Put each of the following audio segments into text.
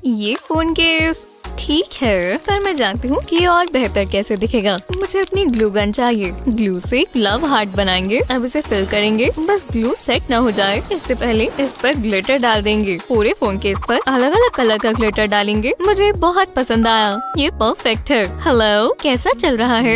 ये phone case ठीक है, पर मैं जानती हूँ कि ये और बेहतर कैसे दिखेगा। मुझे अपनी ग्लू गन चाहिए। ग्लू से एक लव हार्ट बनाएंगे। अब इसे फिल करेंगे। बस ग्लू सेट ना हो जाए इससे पहले इस पर ग्लिटर डाल देंगे। पूरे फोन केस पर अलग अलग कलर का ग्लिटर डालेंगे। मुझे बहुत पसंद आया। ये परफेक्ट है। हेलो, कैसा चल रहा है?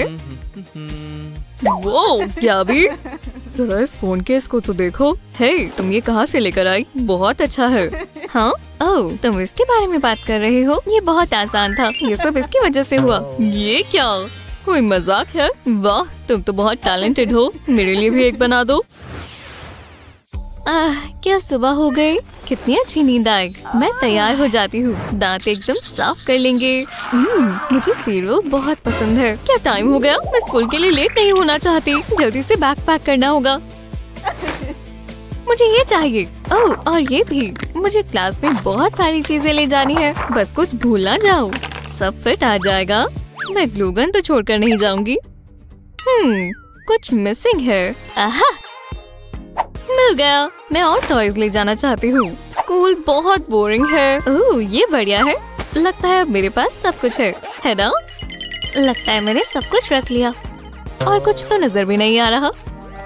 वो क्या भी? जरा इस फोन केस को तो देखो। हे, तुम ये कहाँ से लेकर आई? बहुत अच्छा है। हाँ, ओह, तुम इसके बारे में बात कर रहे हो? ये बहुत आसान था। ये सब इसकी वजह से हुआ। ये क्या? कोई मजाक है? वाह, तुम तो बहुत टैलेंटेड हो। मेरे लिए भी एक बना दो। क्या सुबह हो गई? कितनी अच्छी नींद आई। मैं तैयार हो जाती हूँ। दांत एकदम साफ कर लेंगे। मुझे सीरियल बहुत पसंद है। क्या टाइम हो गया? मैं स्कूल के लिए लेट नहीं होना चाहती। जल्दी से बैग पैक करना होगा। मुझे ये चाहिए। ओह, और ये भी। मुझे क्लास में बहुत सारी चीजें ले जानी है। बस कुछ भूल ना जाऊँ। सब फिट आ जाएगा। मैं ग्लू गन तो छोड़कर नहीं जाऊंगी। कुछ मिसिंग है। आहा, मिल गया। मैं और टॉयज ले जाना चाहती हूँ। स्कूल बहुत बोरिंग है। ओह, ये बढ़िया है। लगता है अब मेरे पास सब कुछ है ना? लगता है मैंने सब कुछ रख लिया और कुछ तो नजर भी नहीं आ रहा।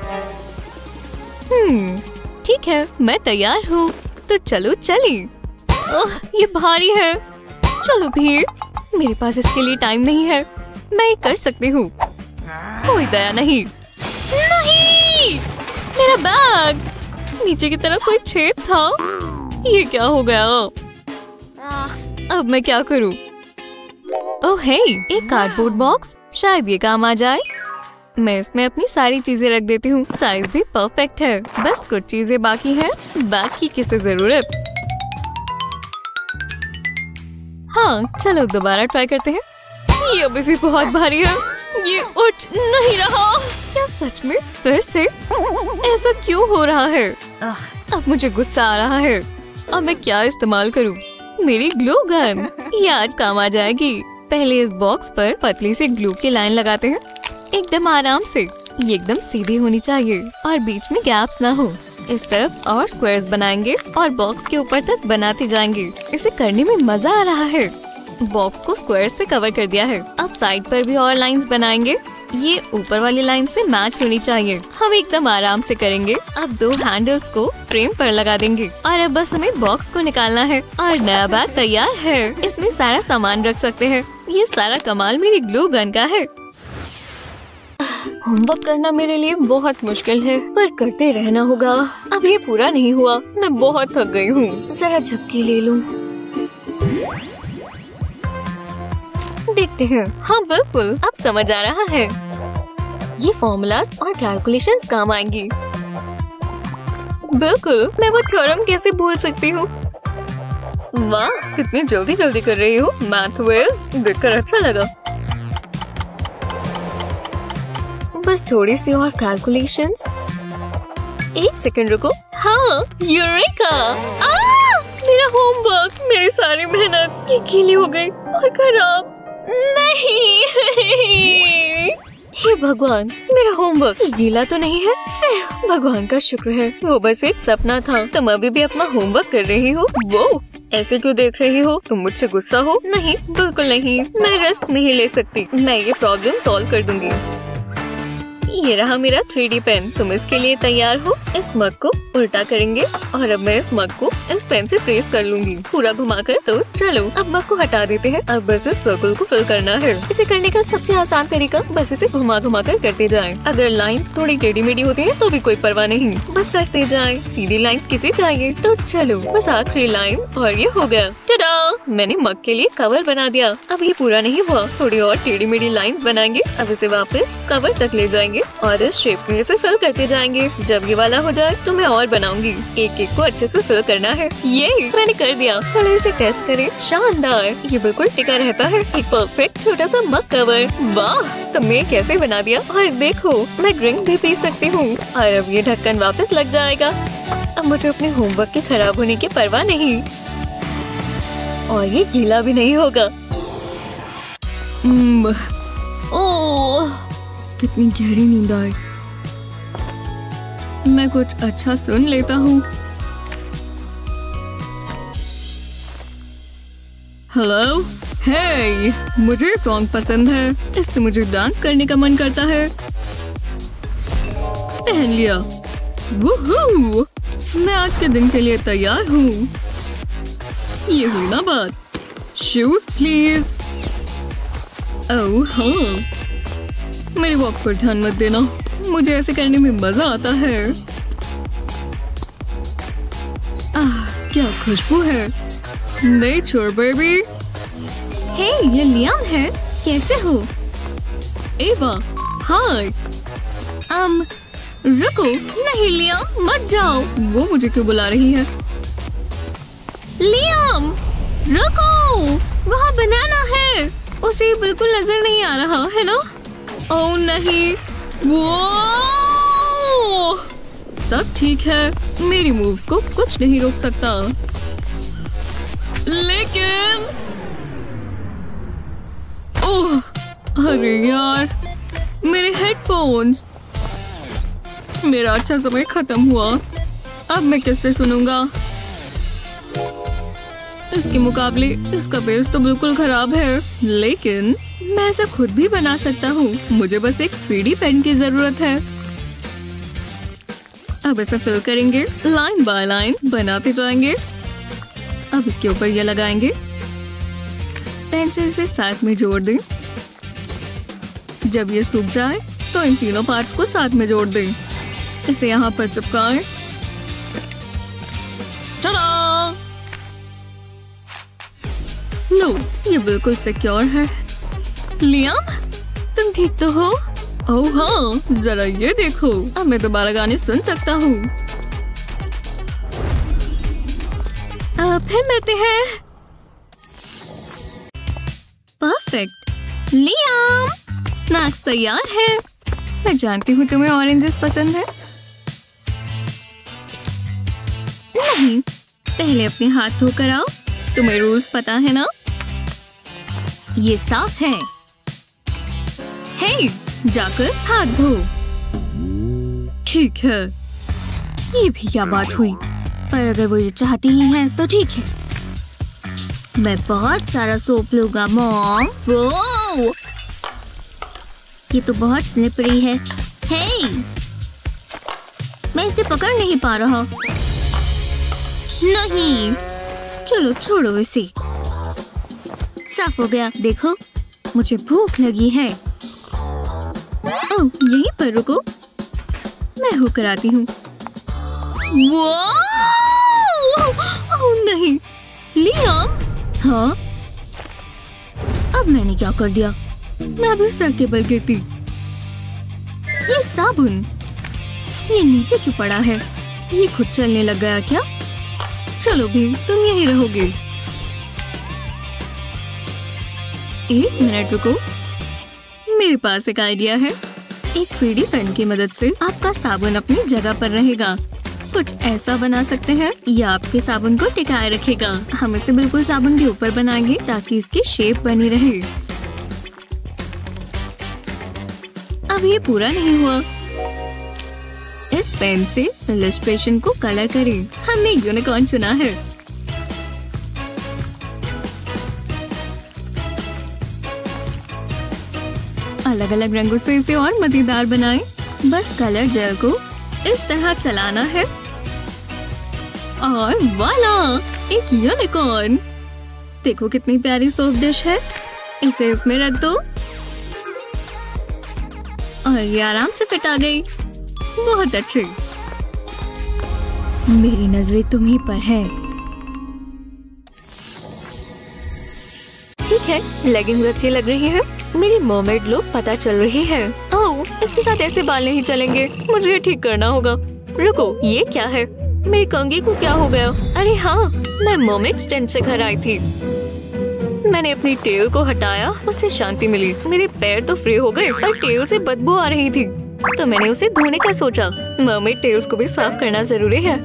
ठीक है, मैं तैयार हूँ। तो चलो चली। ओह, ये भारी है। चलो भी, मेरे पास इसके लिए टाइम नहीं है। मैं ये कर सकती हूँ। कोई दया नहीं। नहीं, मेरा बैग। नीचे की तरफ कोई छेद था। ये क्या हो गया? अब मैं क्या करूं? ओह हे, एक कार्डबोर्ड बॉक्स। शायद ये काम आ जाए। मैं इसमें अपनी सारी चीजें रख देती हूँ। साइज भी परफेक्ट है। बस कुछ चीजें बाकी हैं। बैग की किसे जरूरत? हाँ, चलो दोबारा ट्राई करते हैं। ये अभी भी बहुत भारी है। ये उठ नहीं रहा। क्या सच में? फिर से? ऐसा क्यों हो रहा है? अब मुझे गुस्सा आ रहा है। अब मैं क्या इस्तेमाल करूं? मेरी ग्लू गन। ये आज काम आ जाएगी। पहले इस बॉक्स पर पतली सी ग्लू की लाइन लगाते हैं। एकदम आराम से। ये एकदम सीधी होनी चाहिए और बीच में गैप्स ना हो। इस तरफ और स्क्वायर्स बनाएंगे और बॉक्स के ऊपर तक बनाते जाएंगे। इसे करने में मजा आ रहा है। बॉक्स को स्क्वायर से कवर कर दिया है। अब साइड पर भी और लाइंस बनाएंगे। ये ऊपर वाली लाइन से मैच होनी चाहिए। हम एकदम आराम से करेंगे। अब दो हैंडल्स को फ्रेम पर लगा देंगे और अब बस हमें बॉक्स को निकालना है और नया बैग तैयार है। इसमें सारा सामान रख सकते हैं। ये सारा कमाल मेरी ग्लू गन का है। होमवर्क करना मेरे लिए बहुत मुश्किल है, पर करते रहना होगा। अब ये पूरा नहीं हुआ। मैं बहुत थक गई हूँ। जरा झपकी ले लूं। देखते हैं। हाँ बिल्कुल, अब समझ आ रहा है। ये फॉर्मूलाज और कैलकुलेशंस काम आएंगी। बिल्कुल, मैं वो थ्योरम कैसे भूल सकती हूँ। वाह, कितनी जल्दी जल्दी कर रही हो। मैथ विज देखकर अच्छा लगा। बस थोड़ी सी और कैलकुलेशंस। एक सेकंड रुको। हाँ, यूरेका! मेरा होमवर्क, मेरी सारी मेहनत ये गीली हो गई और खराब। नहीं। हे भगवान, मेरा होमवर्क गीला तो नहीं है। भगवान का शुक्र है, वो बस एक सपना था। तुम अभी भी अपना होमवर्क कर रही हो? वो ऐसे क्यों देख रही हो? तुम मुझसे गुस्सा हो? नहीं, बिल्कुल नहीं। मैं रेस्ट नहीं ले सकती। मैं ये प्रॉब्लम सॉल्व कर दूंगी। ये रहा मेरा 3D पेन। तुम इसके लिए तैयार हो? इस मग को उल्टा करेंगे और अब मैं इस मग को इस पेन से ट्रेस कर लूंगी पूरा घुमाकर। तो चलो अब मग को हटा देते हैं। अब बस इस सर्कल को फिल करना है। इसे करने का सबसे आसान तरीका बस इसे घुमा घुमा कर करते जाएं। अगर लाइंस थोड़ी टेढ़ी मेढ़ी होती हैं तो भी कोई परवाह नहीं, बस करते जाएं। सीधी लाइंस किसे चाहिए? तो चलो बस आखिरी लाइन और ये हो गया। टडा! मैंने मग के लिए कवर बना दिया। अब ये पूरा नहीं हुआ, थोड़ी और टेढ़ी मेढ़ी लाइंस बनाएंगे। अब इसे वापस कवर तक ले जाएंगे और इस शेप में इसे फिल करते जाएंगे। जब ये वाला हो जाए तो मैं और बनाऊंगी। एक एक को अच्छे से फिल करना है। ये मैंने कर दिया। चलो इसे टेस्ट करें। शानदार, ये बिल्कुल टिका रहता है। एक परफेक्ट छोटा सा मग कवर। वाह, तुमने कैसे बना दिया। और देखो, मैं ड्रिंक भी पी सकती हूँ। और अब ये ढक्कन वापस लग जाएगा। अब मुझे अपने होमवर्क के खराब होने की परवाह नहीं और ये गीला भी नहीं होगा। ओह, कितनी गहरी नींद आई। मैं कुछ अच्छा सुन लेता हूँ। हेलो, हे, मुझे सॉन्ग पसंद है, इससे मुझे डांस करने का मन करता है। पहन लिया। वूहू! मैं आज के दिन के लिए तैयार हूँ। ये हुई ना बात। Shoes please. ओह हाँ, मेरी वॉक पर ध्यान मत देना, मुझे ऐसे करने में मजा आता है। क्या खुशबू है। Nature baby. हे, ये लियाम है। कैसे हो? एवा, हाय। रुको, नहीं लियाम, मत जाओ। वो मुझे क्यों बुला रही है? लियाम, रुको, वहाँ बनाना है। उसे बिल्कुल नजर नहीं आ रहा है ना? ओह नहीं, वो सब ठीक है, मेरी मूव्स को कुछ नहीं रोक सकता। लेकिन ओह, अरे यार, मेरे हेडफोन्स। मेरा अच्छा समय खत्म हुआ। अब मैं किससे सुनूंगा? इसके मुकाबले इसका बेस तो बिल्कुल खराब है। लेकिन मैं ऐसा खुद भी बना सकता हूँ। मुझे बस एक 3D पेन की जरूरत है। अब इसे फिल करेंगे, लाइन बाय लाइन बनाते जाएंगे। अब इसके ऊपर ये लगाएंगे। पेन से इसे साथ में जोड़ दें। जब ये सूख जाए तो इन तीनों पार्ट्स को साथ में जोड़ दें। इसे यहाँ पर चिपकाएं। टाडा! लो, ये बिल्कुल सिक्योर है। लियाम, तुम ठीक तो हो? ओह हाँ, जरा ये देखो, अब मैं दोबारा गाने सुन सकता हूँ। फिर मिलते हैं। परफेक्ट। लियाम, स्नैक्स तैयार है। मैं जानती हूँ तुम्हें ऑरेंजेस पसंद है। नहीं, पहले अपने हाथ धोकर आओ। तुम्हें रूल्स पता है ना? ये साफ है। हे, जाकर हाथ धो। ठीक है। ये भी क्या बात हुई? पर अगर वो ये चाहती ही है तो ठीक है। मैं बहुत सारा सोप लूंगा मॉम। वो ये तो बहुत स्लिपरी है। हे, मैं इसे पकड़ नहीं पा रहा। नहीं, चलो छोड़ो इसे। साफ हो गया। देखो, मुझे भूख लगी है। ओह, यहीं पर रुको, मैं होकर आती हूँ। ओह नहीं, लियाम। हाँ, अब मैंने क्या कर दिया? मैं अभी सर के बल गिरती। ये साबुन, ये नीचे क्यों पड़ा है? ये खुद चलने लग गया क्या? चलो भी, तुम यहीं रहोगे। एक मिनट रुको, मेरे पास एक आइडिया है। एक 3D पेन की मदद से आपका साबुन अपनी जगह पर रहेगा। कुछ ऐसा बना सकते हैं, यह आपके साबुन को टिकाए रखेगा। हम इसे बिल्कुल साबुन के ऊपर बनाएंगे ताकि इसकी शेप बनी रहे। अब ये पूरा नहीं हुआ। इस पेन से इलस्ट्रेशन को कलर करें। हमने यूनिकॉर्न चुना है। अलग अलग रंगों से इसे और मजेदार बनाएं। बस कलर जेल को इस तरह चलाना है और वाला, एक यूनिकॉर्न। देखो कितनी प्यारी सोप डिश है। इसे इसमें रख दो और ये आराम से फिट आ गई। बहुत अच्छे। मेरी नजरें तुम्हीं पर है। ठीक है, लेगिंग्स अच्छी लग रही है। मेरी मर्मेड लुक पता चल रही है। ओह, इसके साथ ऐसे बाल नहीं चलेंगे। मुझे ठीक करना होगा। रुको, ये क्या है? मेरी कंघी को क्या हो गया? अरे हाँ, मैं मर्मेड स्टैंड से घर आई थी। मैंने अपनी टेल को हटाया, उससे शांति मिली। मेरे पैर तो फ्री हो गए पर टेल से बदबू आ रही थी, तो मैंने उसे धोने का सोचा। मर्मेड टेल्स को भी साफ करना जरूरी है।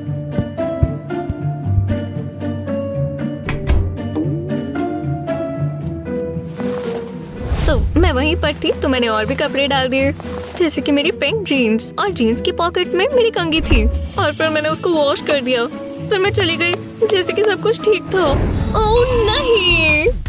तो मैं वहीं पर थी तो मैंने और भी कपड़े डाल दिए, जैसे कि मेरी पिंक जीन्स, और जीन्स की पॉकेट में मेरी कंघी थी। और फिर मैंने उसको वॉश कर दिया। फिर मैं चली गई जैसे कि सब कुछ ठीक था। ओह नहीं!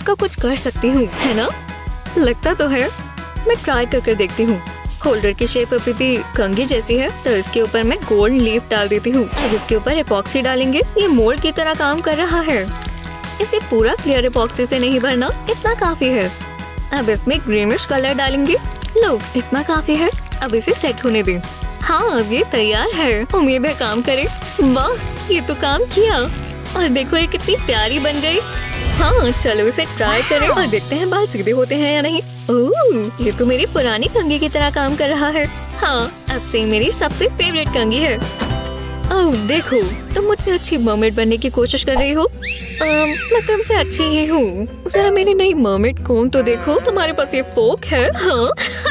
इसका कुछ कर सकती हूँ, है ना? लगता तो है। मैं ट्राई कर देखती हूँ। होल्डर की शेप अभी भी कंघी जैसी है, तो इसके ऊपर मैं गोल्ड लीफ डाल देती हूँ। अब इसके ऊपर एपॉक्सी डालेंगे। ये मोल्ड की तरह काम कर रहा है। इसे पूरा क्लियर एपॉक्सी से नहीं भरना, इतना काफी है। अब इसमें ग्रीनिश कलर डालेंगे। लो, इतना काफी है। अब इसे सेट होने दें। हाँ, अब ये तैयार है। उम्मीद है काम करे। वाह, ये तो काम किया। और देखो ये कितनी प्यारी बन गई। हाँ, चलो इसे ट्राई करें और देखते हैं बाल सीधे होते हैं या नहीं। ओह, ये तो मेरी पुरानी कंघी की तरह काम कर रहा है। हाँ, अब से मेरी सबसे फेवरेट कंघी है। ओह देखो, तुम मुझसे अच्छी मर्मेड बनने की कोशिश कर रही हो। मैं तुमसे अच्छी ही हूँ। जरा मेरी नई मर्मेड कोम तो देखो। तुम्हारे पास ये फोक है? हाँ।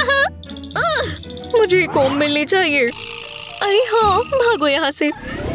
मुझे कोम मिलनी चाहिए। अरे हाँ, भागो यहाँ से।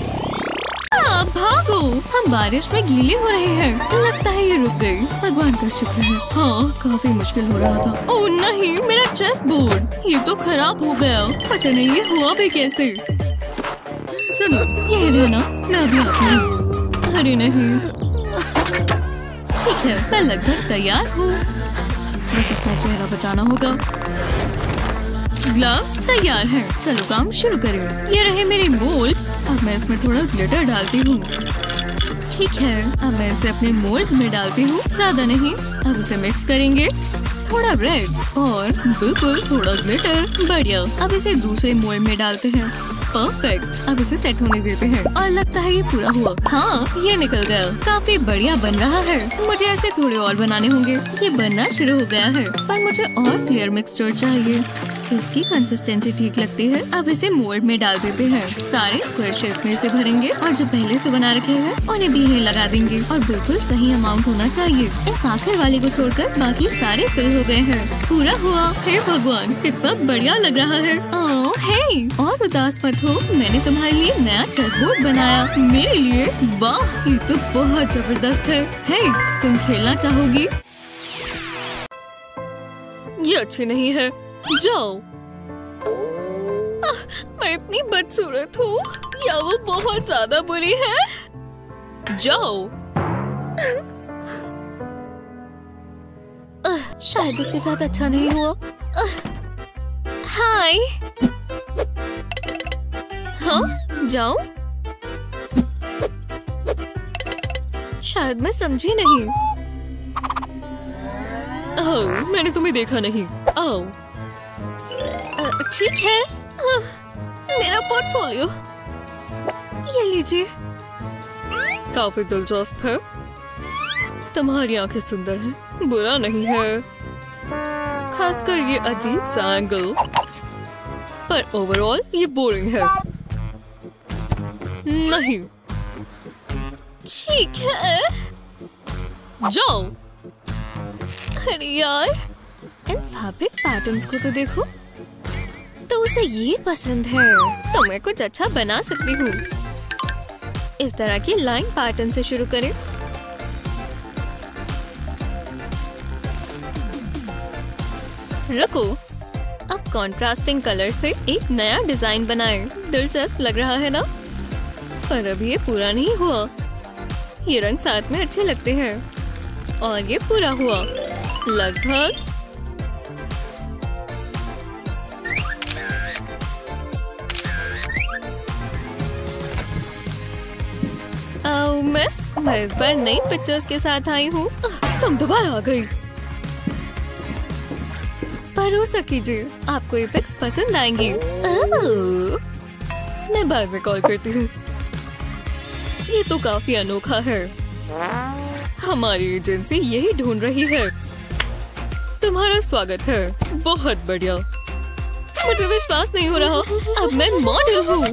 भागो। हम बारिश में गीले हो रहे हैं। लगता है ये रुक गई। भगवान का शुक्र है। हाँ, काफी मुश्किल हो रहा था। ओह नहीं, मेरा चेस बोर्ड, ये तो खराब हो गया। पता नहीं ये हुआ भी कैसे। सुनो, यही रहना, मैं अभी आती हूँ। अरे नहीं। ठीक है, मैं लगभग तैयार हूँ। बस अपना चेहरा बचाना होगा। ग्लव्स तैयार हैं। चलो काम शुरू करें। ये रहे मेरे मोल्ड्स। अब मैं इसमें थोड़ा ग्लिटर डालती हूँ। ठीक है, अब मैं इसे अपने मोल्ड्स में डालती हूँ, ज्यादा नहीं। अब इसे मिक्स करेंगे। थोड़ा रेड और बिल्कुल थोड़ा ग्लिटर। बढ़िया। अब इसे दूसरे मोल्ड में डालते हैं। परफेक्ट। अब इसे सेट होने देते हैं और लगता है ये पूरा हुआ। हाँ, ये निकल गया। काफी बढ़िया बन रहा है। मुझे ऐसे थोड़े और बनाने होंगे। ये बनना शुरू हो गया है, पर मुझे और क्लियर मिक्सचर चाहिए। इसकी कंसिस्टेंसी ठीक लगती है। अब इसे मोल्ड में डाल देते हैं। सारे स्क्वायर शेप में इसे भरेंगे और जो पहले से बना रखे हैं उन्हें भी यहीं लगा देंगे। और बिल्कुल सही अमाउंट होना चाहिए। इस आखिर वाले को छोड़कर बाकी सारे फिल हो गए हैं। पूरा हुआ। हे भगवान, कितना बढ़िया लग रहा है। ओह हे, और उदास मत हो, मैंने तुम्हारे लिए नया चेस बोर्ड बनाया। मेरे लिए? वाह, ये तो बहुत जबरदस्त है। हे, तुम खेलना चाहोगी? ये अच्छी नहीं है। जाओ। मैं इतनी बदसूरत हूँ या वो बहुत ज्यादा बुरी है? जाओ। शायद उसके साथ अच्छा नहीं हुआ। हाय। हाँ, जाओ। शायद मैं समझी नहीं। ओह, मैंने तुम्हें देखा नहीं। ओह, ठीक है। मेरा पोर्टफोलियो, ये लीजिए। काफी दिलचस्प है। तुम्हारी आंखें सुंदर हैं, बुरा नहीं है, खासकर ये अजीब सा एंगल। पर ओवरऑल ये बोरिंग है। नहीं। ठीक है, जाओ। अरे यार, इन फैब्रिक पैटर्न्स को तो देखो। तो उसे ये पसंद है, तो मैं कुछ अच्छा बना सकती हूँ। इस तरह की लाइन पैटर्न से शुरू करें। रुको, अब कॉन्ट्रास्टिंग कलर से एक नया डिजाइन बनाएं। दिलचस्प लग रहा है ना? पर अभी ये पूरा नहीं हुआ। ये रंग साथ में अच्छे लगते हैं। और ये पूरा हुआ लगभग। मिस, मैं इस बार नई पिक्चर्स के साथ आई हूँ। तुम दोबारा आ गई। भरोसा कीजिए, आपको ये पिक्स पसंद आएंगी। मैं बाद में कॉल करती हूँ। ये तो काफी अनोखा है। हमारी एजेंसी यही ढूंढ रही है। तुम्हारा स्वागत है। बहुत बढ़िया। मुझे विश्वास नहीं हो रहा, अब मैं मॉडल हूँ।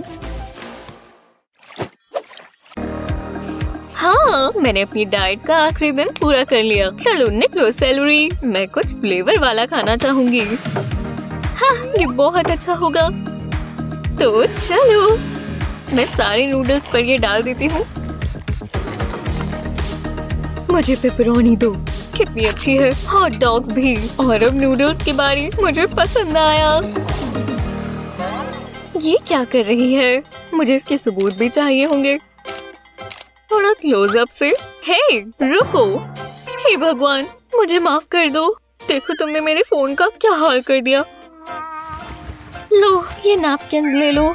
हाँ, मैंने अपनी डाइट का आखिरी दिन पूरा कर लिया। चलो निकलो सैलरी, मैं कुछ फ्लेवर वाला खाना चाहूंगी। हाँ, ये बहुत अच्छा होगा। तो चलो, मैं सारे नूडल्स पर ये डाल देती हूँ। मुझे पेपरोनी दो। कितनी अच्छी है। हॉट डॉग्स भी। और अब नूडल्स की बारी। मुझे पसंद आया। ये क्या कर रही है? मुझे इसके सबूत भी चाहिए होंगे। थोड़ा क्लोज अप से। हे, रुको। हे भगवान, मुझे माफ कर दो। देखो तुमने मेरे फोन का क्या हाल कर दिया। लो ये नैपकिन ले लो।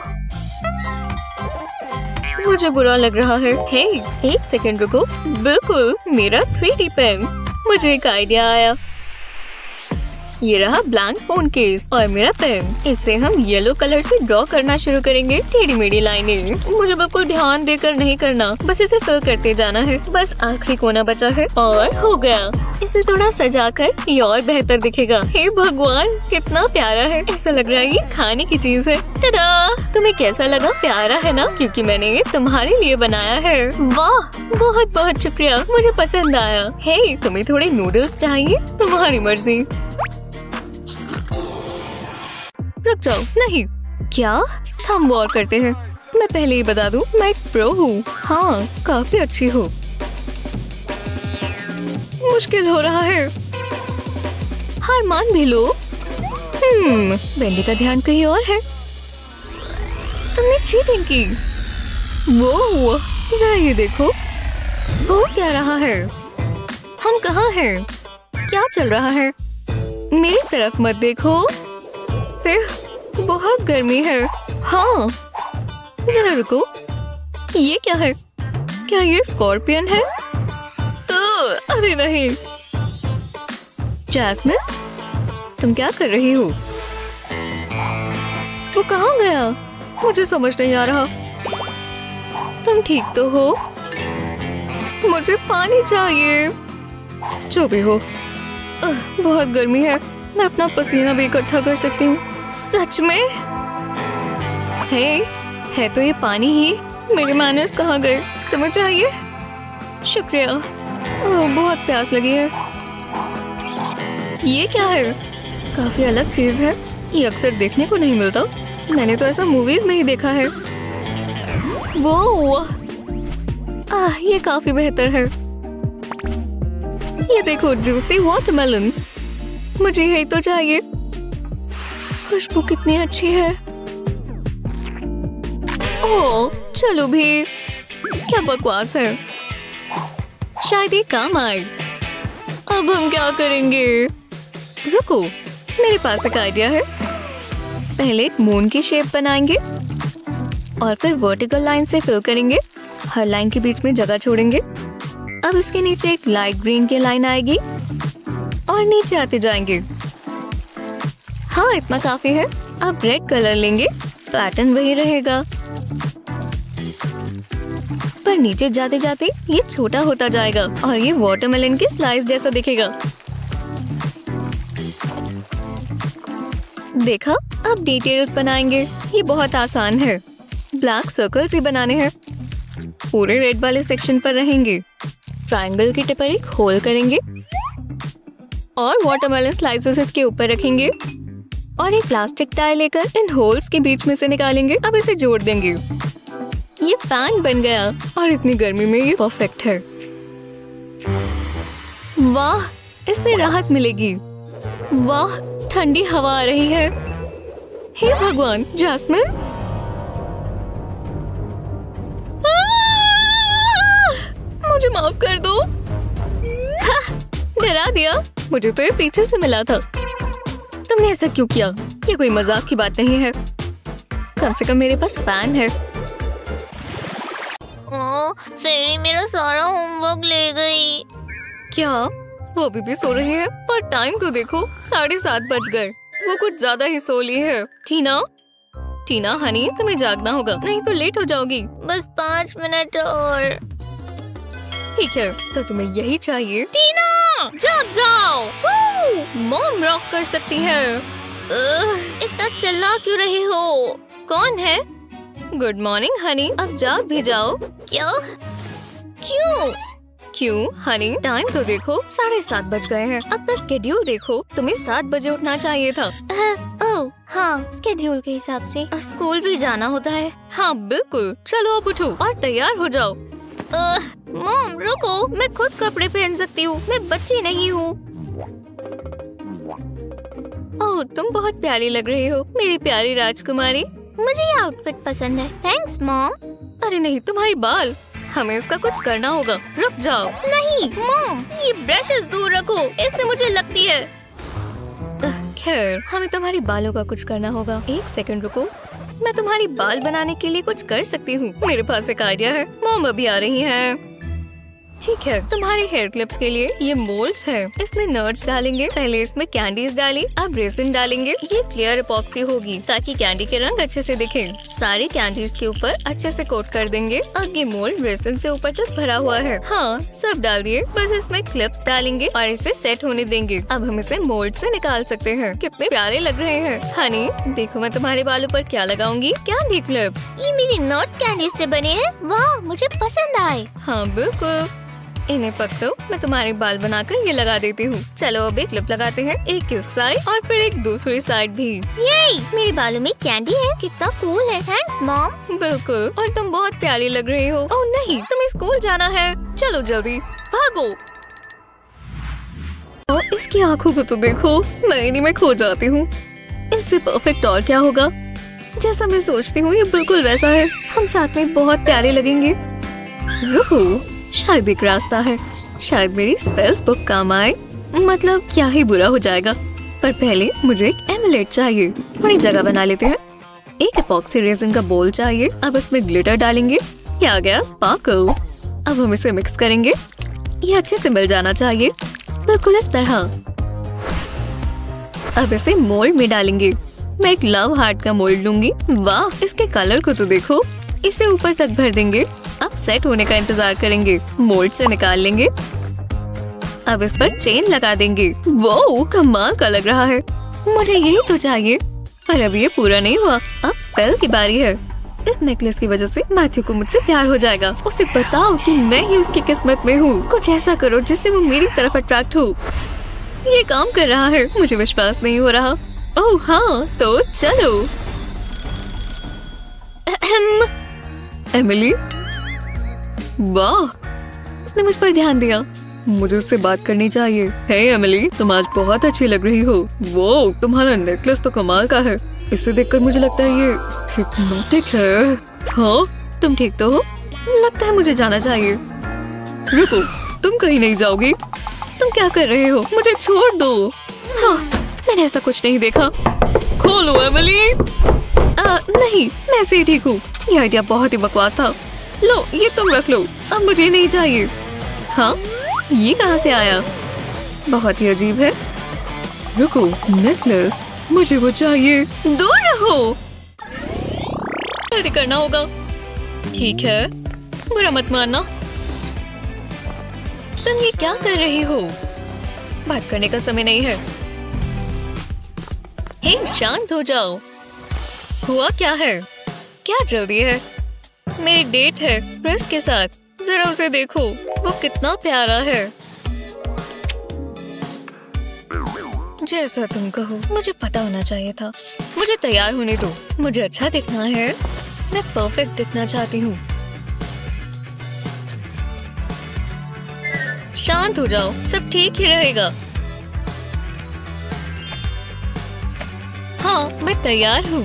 मुझे बुरा लग रहा है। हे, एक सेकंड रुको। बिल्कुल, मेरा 3D पेन। मुझे एक आइडिया आया। ये रहा ब्लैंक फोन केस और मेरा पेन। इससे हम येलो कलर से ड्रॉ करना शुरू करेंगे टेढ़ी मेढ़ी लाइनें। मुझे बिल्कुल ध्यान देकर नहीं करना, बस इसे फिल करते जाना है। बस आखिरी कोना बचा है और हो गया। इसे थोड़ा सजाकर ये और बेहतर दिखेगा। हे भगवान, कितना प्यारा है। ऐसा लग रहा है ये खाने की चीज है। टडा! तुम्हें कैसा लगा? प्यारा है ना? क्योंकि मैंने ये तुम्हारे लिए बनाया है। वाह, बहुत बहुत शुक्रिया, मुझे पसंद आया। हे, तुम्हें थोड़े नूडल्स चाहिए? तुम्हारी मर्जी। रुक जाओ। नहीं। क्या? हम वॉर करते हैं। मैं पहले ही बता दूं, मैं एक प्रो हूँ। हाँ, काफी अच्छी हूँ। मुश्किल हो रहा है। हार मान भी लो। बेंडी का ध्यान कहीं और है। तुमने चीटिंग की। वो जरा ये देखो। हो क्या रहा है? हम कहाँ हैं? क्या चल रहा है? मेरी तरफ मत देखो। बहुत गर्मी है। हाँ, जरा रुको। ये क्या है? क्या ये स्कॉर्पियन है? अरे नहीं। जैस्मिन, तुम क्या कर रही हो? वो कहाँ गया? मुझे समझ नहीं आ रहा। तुम ठीक तो हो? मुझे पानी चाहिए। जो भी हो, बहुत गर्मी है। मैं अपना पसीना भी इकट्ठा कर सकती हूँ। सच में? है तो ये पानी ही। मेरे मैनर्स कहाँ गए? तुम्हें चाहिए? शुक्रिया। बहुत प्यास लगी है। ये क्या है? काफी अलग चीज है। ये अक्सर देखने को नहीं मिलता। मैंने तो ऐसा मूवीज में ही देखा है। वो ये काफी बेहतर है। ये देखो, जूसी वाटरमेलन। मुझे यही तो चाहिए। खुशबू कितनी अच्छी है। ओह, चलो भी। क्या बकवास है। शायद ये काम आए। अब हम क्या करेंगे? रुको, मेरे पास एक आइडिया है। पहले एक मून की शेप बनाएंगे और फिर वर्टिकल लाइन से फिल करेंगे। हर लाइन के बीच में जगह छोड़ेंगे। अब इसके नीचे एक लाइट ग्रीन की लाइन आएगी और नीचे आते जाएंगे। हाँ, इतना काफी है। अब रेड कलर लेंगे। पैटर्न वही रहेगा, पर नीचे जाते जाते ये छोटा होता जाएगा और ये वाटरमेलन के स्लाइस जैसा दिखेगा। देखा? अब डिटेल्स बनाएंगे। ये बहुत आसान है। ब्लैक सर्कल्स ही बनाने हैं। पूरे रेड वाले सेक्शन पर रहेंगे। ट्रायंगल की टिप पर एक होल करेंगे और वाटरमेलन स्लाइसेस इसके ऊपर रखेंगे और एक प्लास्टिक टाई लेकर इन होल्स के बीच में से निकालेंगे। अब इसे जोड़ देंगे। ये फैन बन गया और इतनी गर्मी में ये परफेक्ट है। वाह, इससे राहत मिलेगी। वाह, ठंडी हवा आ रही है। हे भगवान, जैस्मिन! मुझे माफ कर दो। डरा दिया। मुझे तो ये पीछे से मिला था। तुमने ऐसा क्यों किया? ये कोई मजाक की बात नहीं है। कम से कम मेरे पास फैन है। फेरी मेरा सारा होमवर्क ले गई। क्या? वो अभी भी सो रही है? पर टाइम तो देखो, 7:30 बज गए। वो कुछ ज्यादा ही सो ली है। टीना हनी, तुम्हें जागना होगा, नहीं तो लेट हो जाओगी। बस 5 मिनट और। ठीक है, तो तुम्हें यही चाहिए। टीना, जाग जाओ। मॉम रॉक कर सकती है। इतना चिल्ला क्यों रही हो? कौन है? गुड मॉर्निंग हनी, अब जाग भी जाओ। क्या? क्यों हनी? टाइम तो देखो, 7:30 बज गए हैं। अपना स्केड्यूल देखो, तुम्हें 7 बजे उठना चाहिए था। ओह हाँ, स्केड्यूल के हिसाब से स्कूल भी जाना होता है। हाँ बिल्कुल, चलो अब उठो और तैयार हो जाओ। मॉम रुको, मैं खुद कपड़े पहन सकती हूँ, मैं बच्ची नहीं हूँ। ओह, तुम बहुत प्यारी लग रही हो, मेरी प्यारी राजकुमारी। मुझे ये आउटफिट पसंद है। Thanks mom. अरे नहीं, तुम्हारी बाल। हमें इसका कुछ करना होगा। रुक जाओ। नहीं मॉम, ये ब्रशेस दूर रखो, इससे मुझे लगती है। खैर, हमें तुम्हारी बालों का कुछ करना होगा। एक सेकंड रुको, मैं तुम्हारी बाल बनाने के लिए कुछ कर सकती हूँ। मेरे पास एक आइडिया है। मॉम अभी आ रही है। ठीक है, तुम्हारे हेयर क्लिप्स के लिए ये मोल्ड्स है। इसमें नट्स डालेंगे। पहले इसमें कैंडीज डाली, अब रेसिन डालेंगे। ये क्लियर एपॉक्सी होगी ताकि कैंडी के रंग अच्छे से दिखे। सारे कैंडीज के ऊपर अच्छे से कोट कर देंगे। अब ये मोल्ड रेसिन से ऊपर तक भरा हुआ है। हाँ, सब डाल दिए। बस इसमें क्लिप्स डालेंगे और इसे सेट होने देंगे। अब हम इसे मोल्ड से निकाल सकते हैं। कितने प्यारे लग रहे हैं। हनी, देखो मैं तुम्हारे बालों पर क्या लगाऊंगी। Candy clips. ये मेरी नट्स कैंडी से बने हैं। वाह, मुझे पसंद आए। हाँ बिल्कुल। इन्हें पकड़ो, मैं तुम्हारे बाल बनाकर ये लगा देती हूँ। चलो अब एक क्लिप लगाते हैं, एक इस साइड और फिर एक दूसरी साइड भी। ये मेरे बालों में कैंडी है। कितना कूल है। Thanks mom. बिल्कुल, और तुम बहुत प्यारी लग रही हो। ओह नहीं, तुम्हें स्कूल जाना है। चलो जल्दी भागो। और इसकी आंखों को तो देखो, मैं इन्हीं में खो जाती हूँ। इससे परफेक्ट और क्या होगा। जैसा मैं सोचती हूँ ये बिल्कुल वैसा है। हम साथ में बहुत प्यारे लगेंगे। रुको, शायद एक रास्ता है। शायद मेरी स्पेल्स बुक काम आए। मतलब क्या ही बुरा हो जाएगा। पर पहले मुझे एक एमुलेट चाहिए। बड़ी जगह बना लेते हैं। एक एपॉक्सी रेजिन का बोल चाहिए। अब इसमें ग्लिटर डालेंगे। ये आ गया स्पार्कल। अब हम इसे मिक्स करेंगे। ये अच्छे से मिल जाना चाहिए, बिल्कुल इस तरह। अब इसे मोल्ड में डालेंगे। मैं एक लव हार्ट का मोल्ड लूंगी। वाह, इसके कलर को तो देखो। इसे ऊपर तक भर देंगे। अब सेट होने का इंतजार करेंगे। मोल्ड से निकाल लेंगे। अब इस पर चेन लगा देंगे। वो कमाल का लग रहा है। मुझे यही तो चाहिए। पर अब ये पूरा नहीं हुआ। अब स्पेल की बारी है। इस नेकलेस की वजह से मैथ्यू को मुझसे प्यार हो जाएगा। उसे बताओ कि मैं ही उसकी किस्मत में हूँ। कुछ ऐसा करो जिससे वो मेरी तरफ अट्रैक्ट हो। ये काम कर रहा है। मुझे विश्वास नहीं हो रहा। ओह हाँ, तो चलो। एमिली, वाह, उसने मुझ पर ध्यान दिया। मुझे उससे बात करनी चाहिए। हे एमिली, तुम आज बहुत अच्छी लग रही हो। वो तुम्हारा नेकलेस तो कमाल का है। इसे देखकर मुझे लगता है ये हिप्नोटिक है। हाँ, तुम ठीक तो हो? लगता है मुझे जाना चाहिए। रुको, तुम कहीं नहीं जाओगी। तुम क्या कर रहे हो? मुझे छोड़ दो। हाँ, मैंने ऐसा कुछ नहीं देखा। खोलो एमिली। नहीं, मैं ऐसे ही ठीक हूँ। ये आइडिया बहुत ही बकवास था। लो, ये तुम रख लो। अब मुझे नहीं चाहिए। हाँ, ये कहाँ से आया? बहुत ही अजीब है। रुको, नेकलेस, मुझे वो चाहिए। दूर रहो। क्या करना होगा? ठीक है, बुरा मत मानना। तुम ये क्या कर रही हो? बात करने का समय नहीं है। हे, शांत हो जाओ। हुआ क्या है? क्या जल्दी है? मेरी डेट है क्रिस के साथ। जरा उसे देखो, वो कितना प्यारा है। जैसा तुम कहो, मुझे पता होना चाहिए था। मुझे तैयार होने दो। मुझे अच्छा दिखना है। मैं परफेक्ट दिखना चाहती हूँ। शांत हो जाओ, सब ठीक ही रहेगा। हाँ, मैं तैयार हूँ।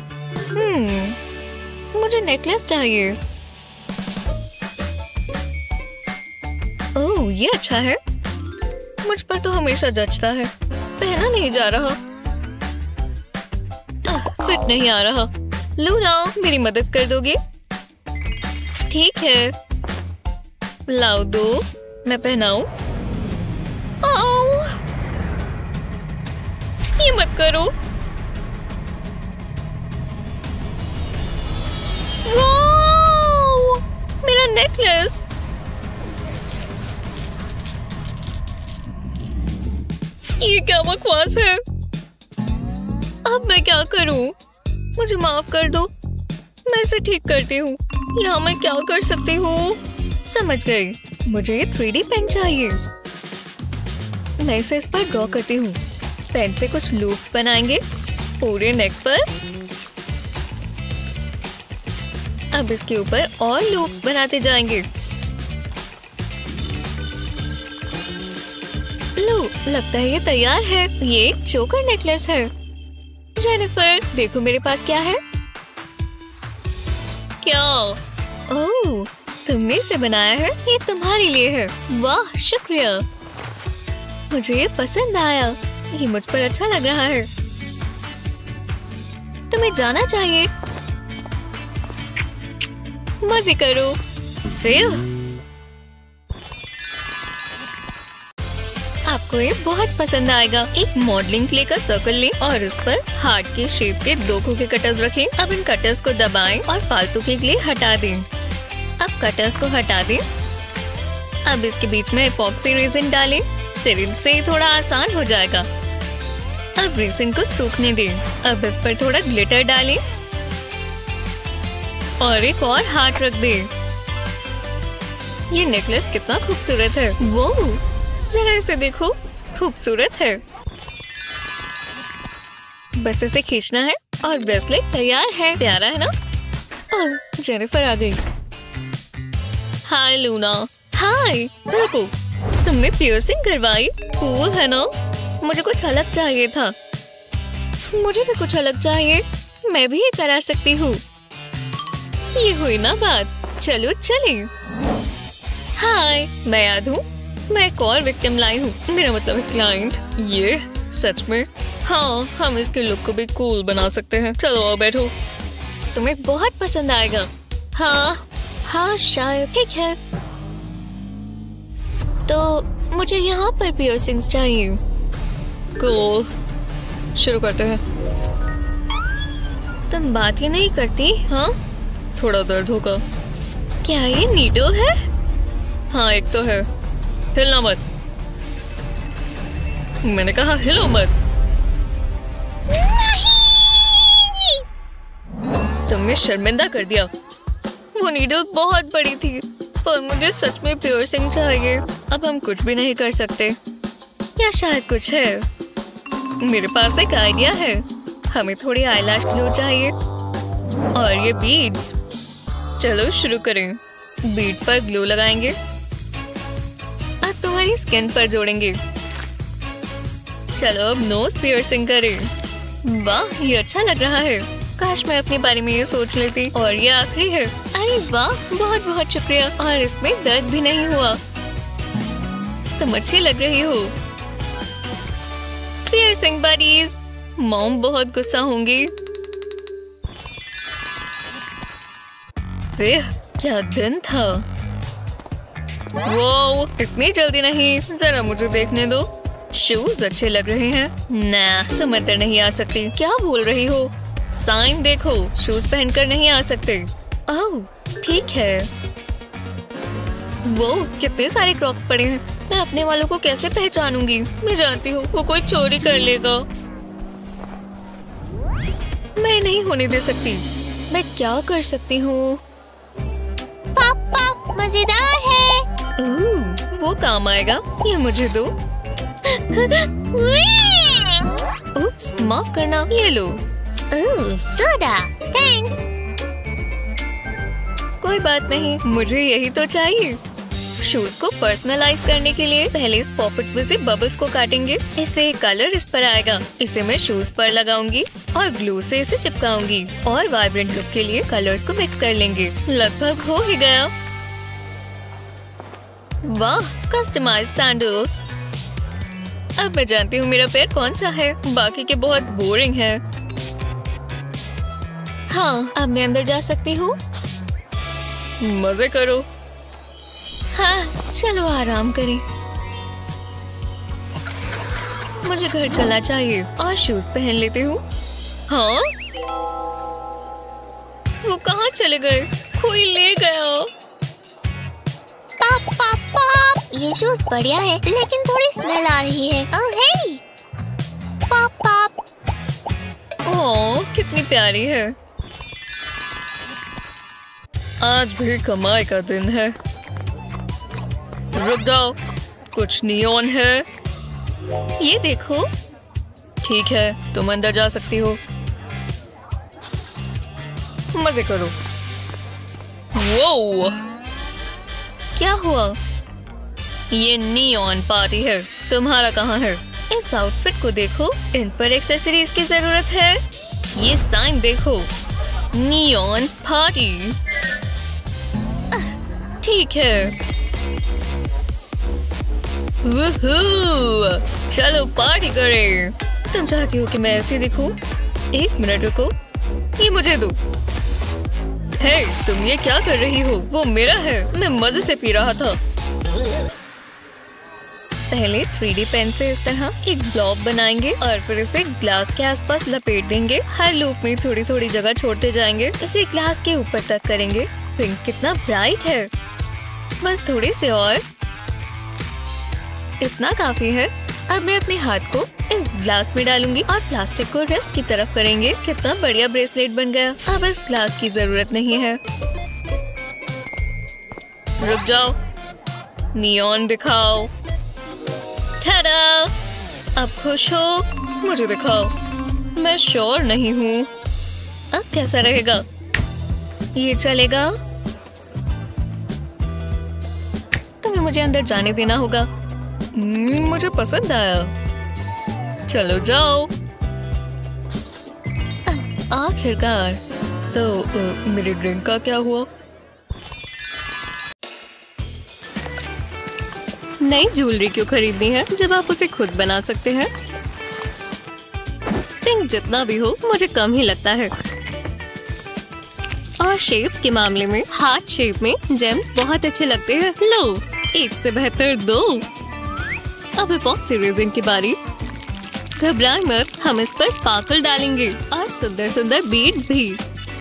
मुझे नेकलेस चाहिए। ओह, ये अच्छा है। मुझ पर तो हमेशा जचता है। पहना नहीं जा रहा। फिट नहीं आ रहा। लूना, मेरी मदद कर दोगे? ठीक है, लाओ दो, मैं पहनाऊं। ओह, ये मत करो। वाओ, मेरा नेकलेस। ये क्या बकवास है। अब मैं क्या करूं? मुझे माफ कर दो, मैं इसे ठीक करती हूँ। यहाँ मैं क्या कर सकती हूँ? समझ गई, मुझे ये 3D पेन चाहिए। मैं इसे इस पर ड्रॉ करती हूँ। पेन से कुछ लूप्स बनाएंगे पूरे नेक पर। अब इसके ऊपर और लूप्स बनाते जाएंगे। लो, लगता है ये तैयार है। ये एक चोकर नेकलेस है। जेनिफर, देखो मेरे पास क्या है। क्या? ओह, तुमने इसे बनाया है, ये तुम्हारे लिए है। वाह शुक्रिया, मुझे ये पसंद आया, ये मुझ पर अच्छा लग रहा है। तुम्हें जाना चाहिए, मजे करो। फिर आपको ये बहुत पसंद आएगा। एक मॉडलिंग क्ले का सर्कल लें और उस पर हार्ट के शेप के 2 खोखे कटर्स रखें। अब इन कटर्स को दबाएं और फालतू के क्ले हटा दें। अब कटर्स को हटा दें। अब इसके बीच में एपॉक्सी रेजिन डालें। सिरिंज से थोड़ा आसान हो जाएगा। अब रेजिन को सूखने दें। अब इस पर थोड़ा ग्लिटर डालें और एक और हार्ट रख दें। ये नेकलेस कितना खूबसूरत है। वो जरा इसे देखो, खूबसूरत है। बस इसे खींचना है और ब्रेसलेट तैयार है। प्यारा है ना? ओह, जेनिफर आ गई। Hi Luna. हाय, रुको, तुमने पियर्सिंग करवाई? कूल है ना? मुझे कुछ अलग चाहिए था। मुझे भी कुछ अलग चाहिए। मैं भी ये करा सकती हूँ। ये हुई ना बात। चलो चलें। हाय, मैं याद हूँ, मैं एक और विक्टिम लाई हूँ, मेरा मतलब क्लाइंट। ये सच में? हाँ, हम इसके लुक को भी कूल बना सकते हैं। चलो आओ बैठो, तुम्हें बहुत पसंद आएगा। हाँ शायद। ठीक है, तो मुझे यहाँ पर पियर्सिंग्स चाहिए। कूल, शुरू करते हैं। तुम बात ही नहीं करती। हाँ, थोड़ा दर्द होगा। क्या ये नीडल है? हाँ, एक तो है। हिलना मत। मैंने कहा हिलो मत। नहीं! तुमने शर्मिंदा कर दिया। वो नीडल बहुत बड़ी थी, पर मुझे सच में पियर्सिंग चाहिए। अब हम कुछ भी नहीं कर सकते। या शायद कुछ है। मेरे पास एक आइडिया है। हमें थोड़ी आईलैश ग्लू चाहिए और ये बीड्स। चलो शुरू करें। बीड पर ग्लू लगाएंगे, अब तुम्हारी स्किन पर जोड़ेंगे। चलो अब नोज पियर्सिंग करें। वाह, ये अच्छा लग रहा है। काश मैं अपने बारे में ये सोच लेती। और ये आखिरी है। अरे वाह, बहुत बहुत शुक्रिया। और इसमें दर्द भी नहीं हुआ। तुम अच्छी लग रही हो। Piercing buddies. मॉम बहुत गुस्सा होंगी। क्या दिन था। वो इतनी जल्दी नहीं, जरा मुझे देखने दो। शूज अच्छे लग रहे हैं। ना, तुम अंदर नहीं आ सकती। क्या बोल रही हो? साइन देखो, शूज पहनकर नहीं आ सकते। ओह ठीक है। वो कितने सारे क्रॉक्स पड़े हैं। मैं अपने वालों को कैसे पहचानूंगी? मैं जानती हूँ वो कोई चोरी कर लेगा। मैं नहीं होने दे सकती। मैं क्या कर सकती हूँ? पापा मजेदार है। वो काम आएगा। ये मुझे दो। उप्स, माफ करना। ये लो। सोडा। थैंक्स। कोई बात नहीं, मुझे यही तो चाहिए। शूज को पर्सनलाइज करने के लिए पहले इस पॉकेट में से बबल्स को काटेंगे। इससे कलर इस पर आएगा। इसे मैं शूज पर लगाऊंगी और ग्लू से इसे चिपकाऊंगी और वाइब्रेंट लुक के लिए कलर्स को मिक्स कर लेंगे। लगभग हो ही गया। वाह, कस्टमाइज्ड सैंडल्स। अब मैं जानती हूँ मेरा पैर कौन सा है। बाकी के बहुत बोरिंग है। हाँ, अब मैं अंदर जा सकती हूँ। मजे करो। हाँ, चलो आराम करें। मुझे घर चलना चाहिए और शूज पहन लेती हूँ। हाँ, वो कहाँ चले गए? कोई ले गया। पाप, ये शूज बढ़िया है, लेकिन थोड़ी स्मेल आ रही है। ओह हे, पाप। ओह, कितनी प्यारी है। आज भी कमाई का दिन है। रुक जाओ, कुछ नियॉन है। ये देखो। ठीक है, तुम अंदर जा सकती हो। मजे करो। वो क्या हुआ? ये नियॉन पार्टी है। तुम्हारा कहाँ है? इस आउटफिट को देखो, इन पर एक्सेसरीज की जरूरत है। ये साइन देखो, नियॉन पार्टी। ठीक है। वूहू! चलो पार्टी करें। तुम चाहती हो कि मैं ऐसे दिखूं? एक मिनट रुको, ये मुझे दो। हे, तुम ये क्या कर रही हो? वो मेरा है, मैं मजे से पी रहा था। पहले 3D पेन से इस तरह एक ब्लॉब बनाएंगे और फिर इसे ग्लास के आसपास लपेट देंगे। हर लूप में थोड़ी थोड़ी जगह छोड़ते जाएंगे। इसे ग्लास के ऊपर तक करेंगे। पिंक कितना ब्राइट है। बस थोड़ी से और, इतना काफी है। अब मैं अपने हाथ को इस ग्लास में डालूंगी और प्लास्टिक को रेस्ट की तरफ करेंगे। कितना बढ़िया ब्रेसलेट बन गया। अब इस ग्लास की जरूरत नहीं है। रुक जाओ, नियॉन दिखाओ। टाडा! अब खुश हो? मुझे दिखाओ। मैं श्योर नहीं हूँ। अब कैसा रहेगा? ये चलेगा? तुम्हें मुझे अंदर जाने देना होगा। मुझे पसंद आया। चलो जाओ। आखिरकार। तो मेरे ड्रिंक का क्या हुआ? नई ज्वेलरी क्यों खरीदनी है जब आप उसे खुद बना सकते हैं? पिंक जितना भी हो मुझे कम ही लगता है। और शेप्स के मामले में हार्ट शेप में जेम्स बहुत अच्छे लगते हैं। लो, एक से बेहतर दो। अब इपॉक्सी रेजिन की बारी। घबराए मत, हम इस पर स्पार्कल डालेंगे और सुंदर सुंदर बीड्स भी।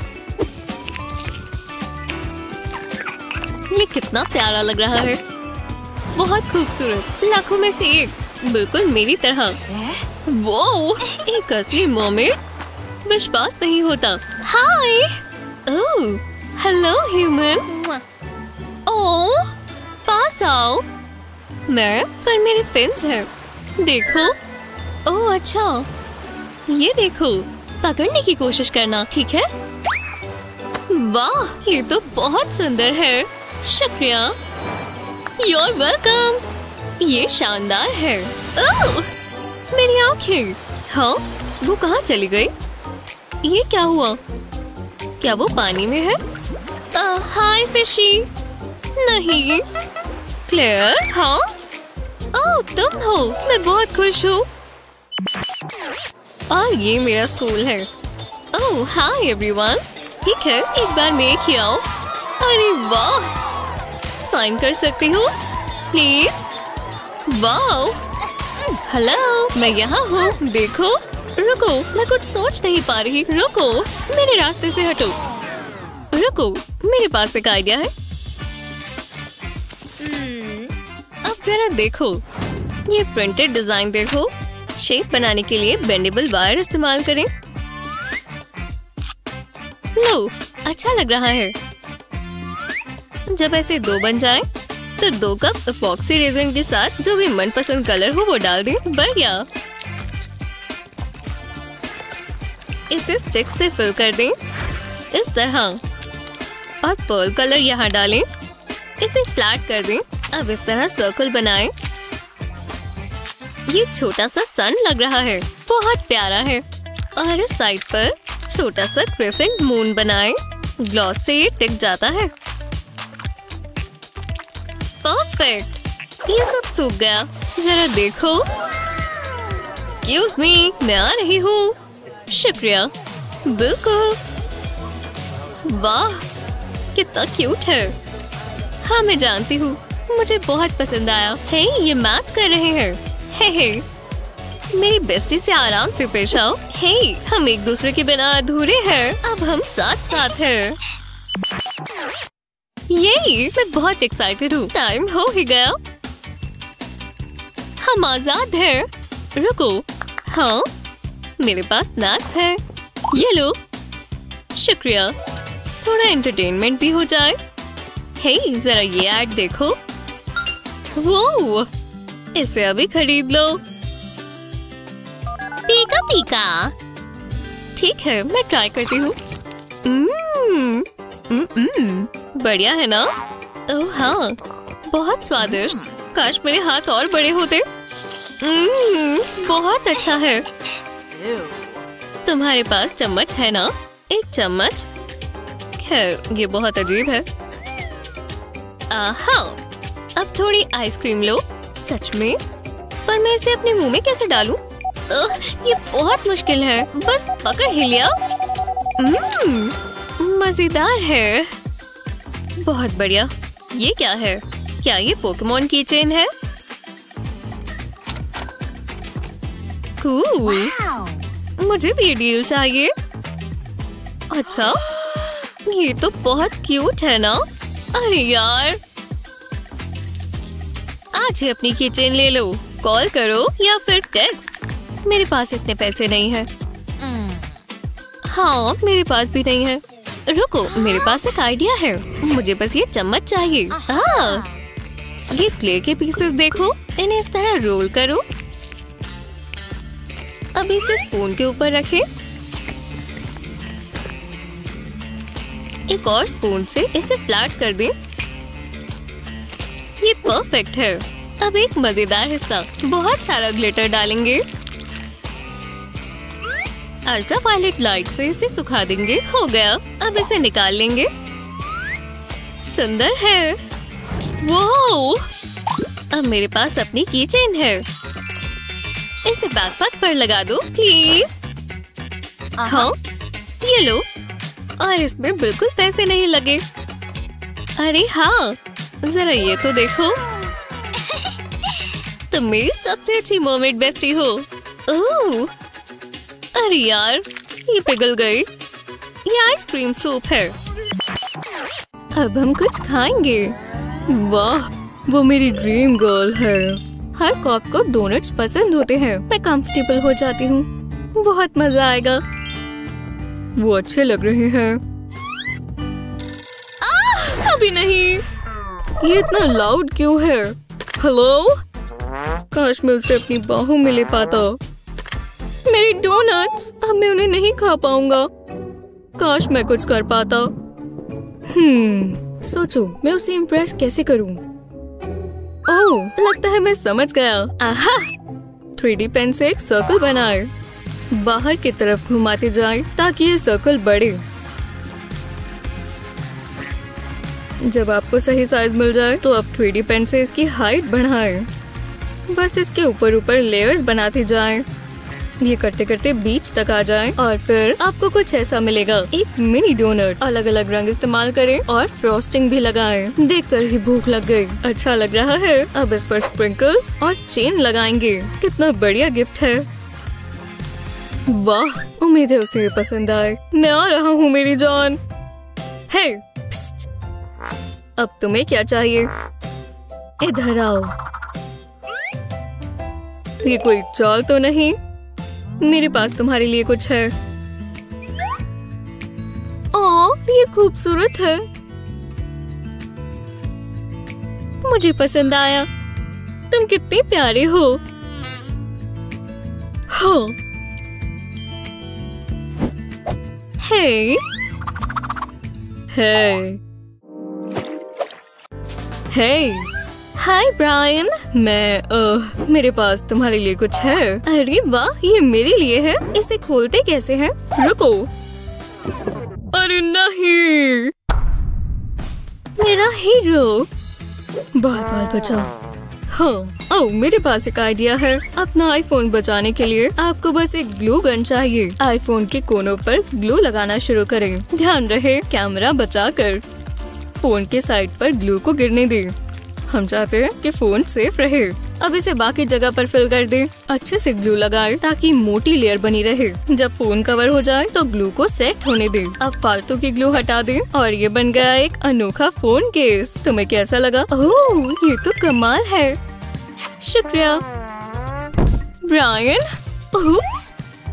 ये कितना प्यारा लग रहा है। बहुत खूबसूरत, लाखों में से एक, बिल्कुल मेरी तरह। वो एक असली मर्मेड। विश्वास नहीं होता। हाय! ओह, हेलो ह्यूमन। ओह, पास आओ। मैं पर मेरे फ्रेंड्स हैं। देखो। ओह अच्छा, ये देखो। पकड़ने की कोशिश करना, ठीक है? वाह, ये तो बहुत सुंदर है। शुक्रिया। You're welcome। ये शानदार है। ओह, मेरी आँखें। हाँ, वो कहाँ चली गई? ये क्या हुआ? क्या वो पानी में है? Hi Fishy. नहीं। क्लेयर? हाँ? ओह, तुम हो। मैं बहुत खुश हूँ। और ये मेरा स्कूल है। Oh, hi everyone. ठीक है, एक बार मैं ही आओ। अरे वाह, साइन कर सकती हूँ प्लीज? वाओ! हेलो, मैं यहाँ हूँ। देखो। रुको, मैं कुछ सोच नहीं पा रही। रुको, मेरे रास्ते से हटो। रुको, मेरे पास एक आइडिया है। अब जरा देखो, ये प्रिंटेड डिजाइन देखो। शेप बनाने के लिए बेंडेबल वायर इस्तेमाल करें। लो, अच्छा लग रहा है। जब ऐसे दो बन जाए तो 2 कप इपॉक्सी रेजिन के साथ जो भी मनपसंद कलर हो वो डाल दें। बढ़िया। इसे स्टिक से फिल कर दें इस तरह और पर्ल कलर यहाँ डालें। इसे फ्लैट कर दें। अब इस तरह सर्कल बनाएं। ये छोटा सा सन लग रहा है, बहुत प्यारा है। और इस साइड पर छोटा सा क्रेसेंट मून बनाएं। ग्लॉस से ये टिक जाता है। परफेक्ट। ये सब सूख गया। जरा देखो। एक्सक्यूज मी, मैं आ रही हूँ। शुक्रिया। बिल्कुल। वाह, कितना क्यूट है। हाँ, मैं जानती हूँ, मुझे बहुत पसंद आया। हे, ये मैच कर रहे हैं। हे, मेरी बेस्टी से आराम से पेश आओ। हे, हम एक दूसरे के बिना अधूरे हैं। अब हम साथ साथ हैं। ये मैं बहुत एक्साइटेड हूँ। टाइम हो ही गया। हम आजाद हैं। रुको। हाँ, मेरे पास स्नैक्स है। ये लो। शुक्रिया। थोड़ा एंटरटेनमेंट भी हो जाए। हे, जरा ये ऐड देखो। वो, इसे अभी खरीद लो। पीका पीका। ठीक है, मैं ट्राई करती हूँ। बढ़िया है ना? ओह हाँ, बहुत स्वादिष्ट। काश मेरे हाथ और बड़े होते। बहुत अच्छा है। तुम्हारे पास चम्मच है ना? एक चम्मच? खैर, ये बहुत अजीब है। आहा, अब थोड़ी आइसक्रीम लो। सच में? पर मैं इसे अपने मुंह में कैसे डालूं? ये बहुत मुश्किल है। बस पकड़ ही लिया। मजेदार है। बहुत बढ़िया। ये क्या है? क्या ये पोकेमोन की चेन है? कूल। मुझे भी डील चाहिए। अच्छा, ये तो बहुत क्यूट है ना? अरे यार, आज ही अपनी की चेन ले लो। कॉल करो या फिर टेक्स्ट। मेरे पास इतने पैसे नहीं हैं। हाँ, मेरे पास भी नहीं है। रुको, मेरे पास एक आइडिया है। मुझे बस ये चम्मच चाहिए। ये क्ले के पीसेस देखो, इन्हें इस तरह रोल करो। अब इसे स्पून के ऊपर रखें। एक और स्पून से इसे फ्लैट कर दें। ये परफेक्ट है। अब एक मजेदार हिस्सा, बहुत सारा ग्लिटर डालेंगे। अल्ट्रावायलेट लाइट से इसे सुखा देंगे। हो गया। अब इसे निकाल लेंगे। सुंदर है। वाओ! अब मेरे पास अपनी की चेन है। इसे बैकपैक पर लगा दो प्लीज। हाँ, ये लो। और इसमें बिल्कुल पैसे नहीं लगे। अरे हाँ, जरा ये तो देखो। तुम मेरी सबसे अच्छी मर्मेड बेस्टी हो। ओह, अरे यार, ये पिघल गई। ये आइसक्रीम सूप है। अब हम कुछ खाएंगे। वाह, वो मेरी ड्रीम गर्ल है। हर कॉप को डोनट्स पसंद होते हैं। मैं कंफर्टेबल हो जाती हूँ। बहुत मजा आएगा। वो अच्छे लग रहे हैं। अभी नहीं। ये इतना लाउड क्यों है? हेलो? काश मैं उसे अपनी बाहों में ले पाता। मेरी डोनट्स, अब मैं उन्हें नहीं खा पाऊंगा। काश मैं कुछ कर पाता। सोचो मैं उसे इम्प्रेस कैसे करूं? ओह, लगता है मैं समझ गया। आहा! 3D पेन से एक सर्कल बनाए। बाहर की तरफ घुमाते जाए ताकि ये सर्कल बढ़े। जब आपको सही साइज मिल जाए तो आप 3D पेन से इसकी हाइट बढ़ाएं। बस इसके ऊपर ऊपर लेयर्स बनाते जाएं। ये करते करते बीच तक आ जाएं और फिर आपको कुछ ऐसा मिलेगा। एक मिनी डोनट। अलग अलग रंग इस्तेमाल करें और फ्रॉस्टिंग भी लगाएं। देखकर ही भूख लग गई। अच्छा लग रहा है। अब इस पर स्प्रिंकल्स और चेन लगाएंगे। कितना बढ़िया गिफ्ट है। वाह, उम्मीद है उसे पसंद आए। मैं आ रहा हूँ मेरी जान। हे, पिस्ट। अब तुम्हें क्या चाहिए? इधर आओ। ये कोई चाल तो नहीं? मेरे पास तुम्हारे लिए कुछ है। ये खूबसूरत है। मुझे पसंद आया। तुम कितनी प्यारे हो। हाँ। Hey, hey, hey, hi Brian. मेरे पास तुम्हारे लिए कुछ है। अरे वाह, ये मेरे लिए है। इसे खोलते कैसे हैं? रुको। अरे नहीं, मेरा हीरो। बाल बाल बचा। हाँ, मेरे पास एक आइडिया है। अपना आईफोन बचाने के लिए आपको बस एक ग्लू गन चाहिए। आईफोन के कोनों पर ग्लू लगाना शुरू करें। ध्यान रहे कैमरा बचाकर। फोन के साइड पर ग्लू को गिरने दें। हम चाहते हैं कि फोन सेफ रहे। अब इसे बाकी जगह पर फिल कर दें। अच्छे से ग्लू लगाएं ताकि मोटी लेयर बनी रहे। जब फोन कवर हो जाए तो ग्लू को सेट होने दें। अब फालतू की ग्लू हटा दें और ये बन गया एक अनोखा फोन केस। तुम्हें कैसा लगा? ओह, ये तो कमाल है। शुक्रिया ब्रायन। उप्स।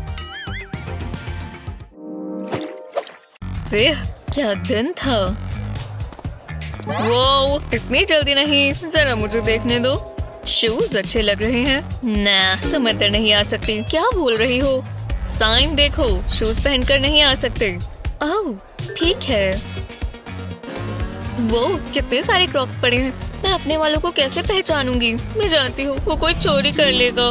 क्या दिन था। वो इतनी जल्दी नहीं, जरा मुझे देखने दो। शूज अच्छे लग रहे हैं। ना, तुम अंदर नहीं आ सकती। क्या बोल रही हो? साइन देखो, शूज पहनकर नहीं आ सकते। ओह, ठीक है। वो कितने सारे क्रॉक्स पड़े हैं। मैं अपने वालों को कैसे पहचानूंगी? मैं जानती हूँ वो कोई चोरी कर लेगा।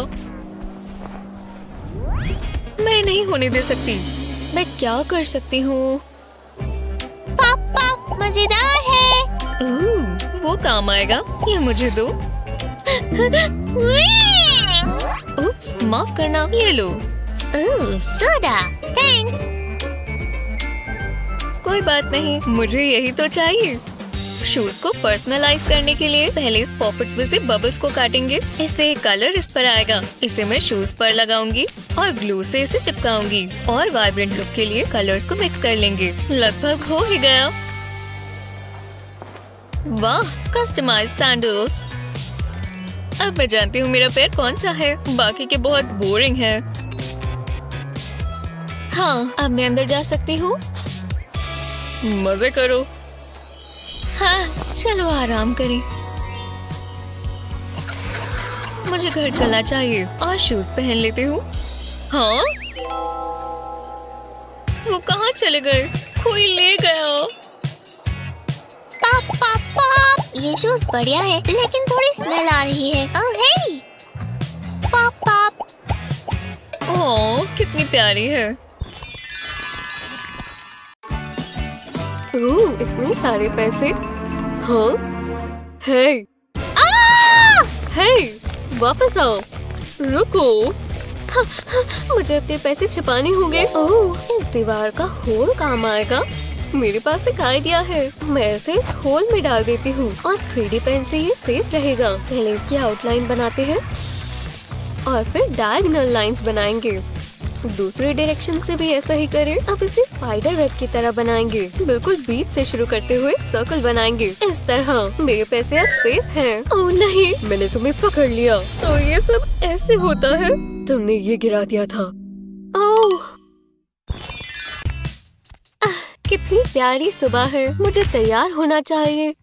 मैं नहीं होने दे सकती। मैं क्या कर सकती हूँ? पापा, मजेदार है। वो काम आएगा, ये मुझे दो। उप्स, माफ करना, ये लो। Soda, thanks. कोई बात नहीं, मुझे यही तो चाहिए। शूज को पर्सनलाइज करने के लिए पहले इस पॉकेट में से बबल्स को काटेंगे। इससे एक कलर इस पर आएगा। इसे मैं शूज पर लगाऊंगी और ग्लू से इसे चिपकाऊंगी और वाइब्रेंट लुक के लिए कलर्स को मिक्स कर लेंगे। लगभग हो ही गया। वाह, कस्टमाइज्ड सैंडल्स। अब मैं जानती हूँ मेरा पैर कौन सा है। बाकी के बहुत बोरिंग है। हाँ, अब मैं अंदर जा सकती हूँ। मजे करो। हाँ, चलो आराम करें। मुझे घर चलना चाहिए और शूज पहन लेती हूँ। हाँ, वो कहाँ चले गए? कोई ले गया। पाप पाप पाप, ये शूज बढ़िया है लेकिन थोड़ी स्मेल आ रही है। ओह हे, पाप पाप। ओह, कितनी प्यारी है। ओह, इतने सारे पैसे। हाँ, हे, हे, वापस आओ। रुको। हाँ, मुझे अपने पैसे छिपाने होंगे। ओह, इस दीवार का होल काम आएगा। मेरे पास एक आइडिया है। मैं इसे इस होल में डाल देती हूँ और 3D पेन से ये सेफ रहेगा। पहले इसकी आउटलाइन बनाते हैं और फिर डायगोनल लाइंस बनाएंगे। दूसरे डायरेक्शन से भी ऐसा ही करें। अब इसे स्पाइडर वेब की तरह बनाएंगे। बिल्कुल बीच से शुरू करते हुए सर्कल बनाएंगे। इस तरह मेरे पैसे अब सेफ हैं। ओह नहीं, मैंने तुम्हें पकड़ लिया। तो ये सब ऐसे होता है। तुमने ये गिरा दिया था। ओह, कितनी प्यारी सुबह है। मुझे तैयार होना चाहिए।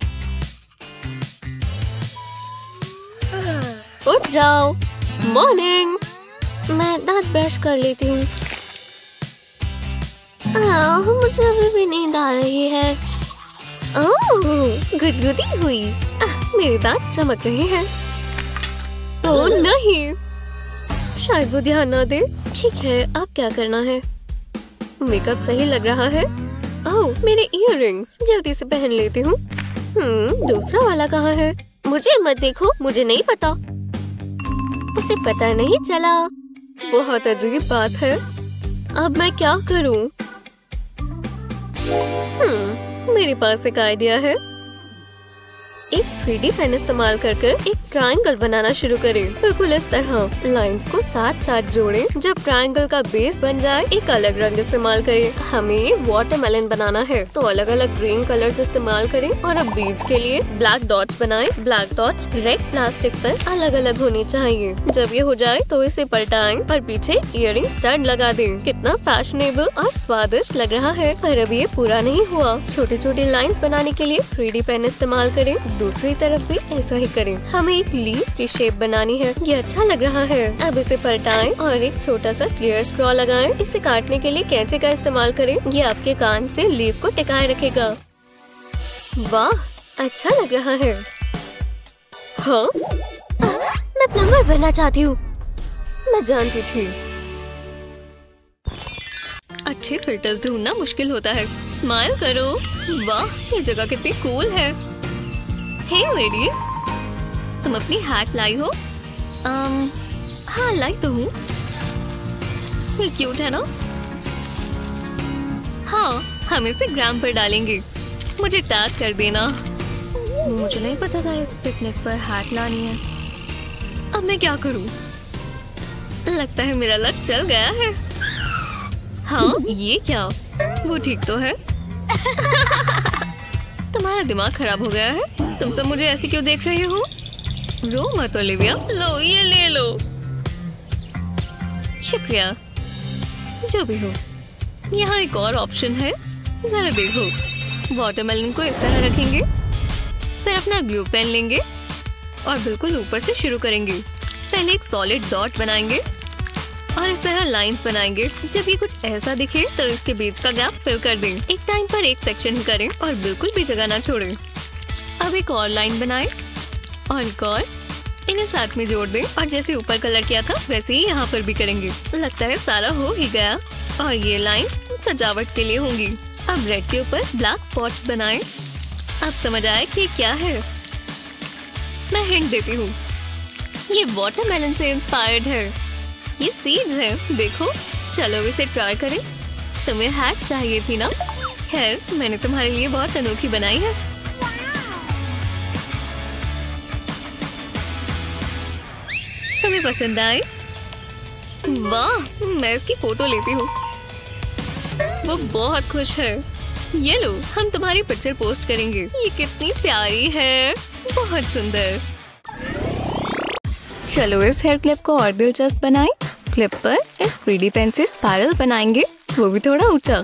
उठ जाओ। मॉर्निंग। मैं दांत ब्रश कर लेती हूँ। मुझे अभी भी नींद आ रही है। ओह, गुदगुदी हुई। मेरे दांत चमक रहे हैं। ओह नहीं, शायद वो ध्यान न दे। ठीक है, अब क्या करना है? मेकअप सही लग रहा है। ओह, मेरे इयररिंग्स जल्दी से पहन लेती हूँ। दूसरा वाला कहाँ है? मुझे मत देखो, मुझे नहीं पता। उसे पता नहीं चला। बहुत अजीब बात है। अब मैं क्या करूं? मेरे पास एक आइडिया है। एक 3D पेन इस्तेमाल कर एक ट्रायंगल बनाना शुरू करें। बिल्कुल इस तरह लाइंस को साथ साथ जोड़ें। जब ट्रायंगल का बेस बन जाए, एक अलग रंग इस्तेमाल करें। हमें वाटरमेलन बनाना है, तो अलग अलग ग्रीन कलर्स इस्तेमाल करें। और अब बीच के लिए ब्लैक डॉट्स बनाएं। ब्लैक डॉट्स रेड प्लास्टिक पर अलग अलग होनी चाहिए। जब ये हो जाए तो इसे पलटाएं और पीछे इयररिंग स्टड लगा दें। कितना फैशनेबल और स्वादिष्ट लग रहा है। पर अब ये पूरा नहीं हुआ। छोटी छोटी लाइंस बनाने के लिए 3D पेन इस्तेमाल करें। दूसरी तरफ भी ऐसा ही करें। हमें एक लीफ की शेप बनानी है। ये अच्छा लग रहा है। अब इसे पलटाएं और एक छोटा सा क्लियर स्ट्रॉ लगाएं। इसे काटने के लिए कैंची का इस्तेमाल करें। ये आपके कान से लीफ को टिकाए रखेगा। वाह, अच्छा लग रहा है। हाँ, मैं प्लम्बर बनना चाहती हूँ। मैं जानती थी। अच्छे फिल्टर्स ढूंढना मुश्किल होता है। स्माइल करो। वाह, ये जगह कितनी कूल है। हे लेडीज, तुम अपनी हैट लाई हो? हाँ, लाई तो हूँ। ये क्यूट है ना? हाँ, हम इसे ग्राम पर डालेंगे। मुझे टैग कर देना। मुझे नहीं पता था इस पिकनिक पर हैट लानी है। अब मैं क्या करूँ? लगता है मेरा लक चल गया है। हाँ, ये क्या? वो ठीक तो है। तुम्हारा दिमाग खराब हो गया है? तुम सब मुझे ऐसे क्यों देख रहे हो? रो मत ओलिविया। लो, ये ले लो। शुक्रिया। जो भी हो, यहाँ एक और ऑप्शन है। जरा देखो। वाटरमेलन को इस तरह रखेंगे, फिर अपना ग्लू पेन लेंगे और बिल्कुल ऊपर से शुरू करेंगे। पहले एक सॉलिड डॉट बनाएंगे और इस तरह लाइंस बनाएंगे। जब ये कुछ ऐसा दिखे तो इसके बीच का गैप फिल कर दें। एक टाइम पर एक सेक्शन ही करें और बिल्कुल भी जगह ना छोड़ें। अब एक और लाइन बनाएं और एक और। इन्हें साथ में जोड़ दें और जैसे ऊपर कलर किया था वैसे ही यहाँ पर भी करेंगे। लगता है सारा हो ही गया। और ये लाइंस सजावट के लिए होंगी। अब रेड के ऊपर ब्लैक स्पॉट्स बनाएं अब समझ आया कि क्या है। मैं हिंट देती हूँ, ये वाटरमेलन से इंस्पायर्ड है। ये सीड्स हैं, देखो। चलो इसे ट्राई करें। तुम्हें हैट चाहिए थी ना? खैर, मैंने तुम्हारे लिए बहुत अनोखी बनाई है। तुम्हें पसंद आए? वाह, मैं इसकी फोटो लेती हूँ। वो बहुत खुश है। ये लो, हम तुम्हारी पिक्चर पोस्ट करेंगे। ये कितनी प्यारी है, बहुत सुंदर। चलो इस हेयर क्लिप को और दिलचस्प बनाएं। क्लिप पर इस 3D पेन से स्पाइरल बनाएंगे, वो भी थोड़ा ऊंचा।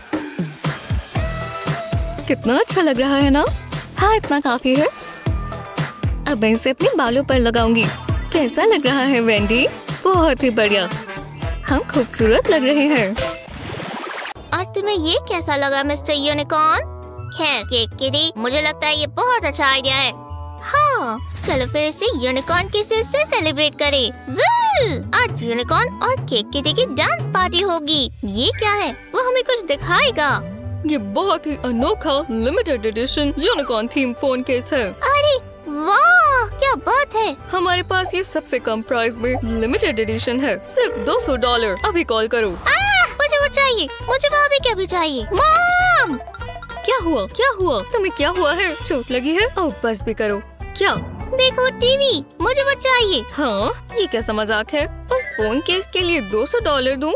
कितना अच्छा लग रहा है ना? हाँ, इतना काफी है। अब मैं इसे अपने बालों पर लगाऊंगी। कैसा लग रहा है वेंडी? बहुत ही बढ़िया। हम खूबसूरत लग रहे हैं। और तुम्हें ये कैसा लगा मिस्टर यूनिकॉर्न? खैर केक किटी, मुझे लगता है ये बहुत अच्छा आइडिया है। हाँ, चलो फिर इसे यूनिकॉर्न किसेस से सेलिब्रेट करें। आज यूनिकॉर्न और केक किटी की डांस पार्टी होगी। ये क्या है? वो हमें कुछ दिखाएगा। ये बहुत ही अनोखा limited edition unicorn theme phone case है। अरे वाह, क्या बात है। हमारे पास ये सबसे कम प्राइस में लिमिटेड एडिशन है, सिर्फ $200। अभी कॉल करो। मुझे वो चाहिए। मुझे वो भी चाहिए। मॉम! क्या हुआ? क्या हुआ? तुम्हें क्या हुआ है? चोट लगी है? ओह, बस भी करो। क्या? देखो टीवी, मुझे वो चाहिए। हाँ, ये कैसा मजाक है? उस फोन केस के लिए $200 दूं?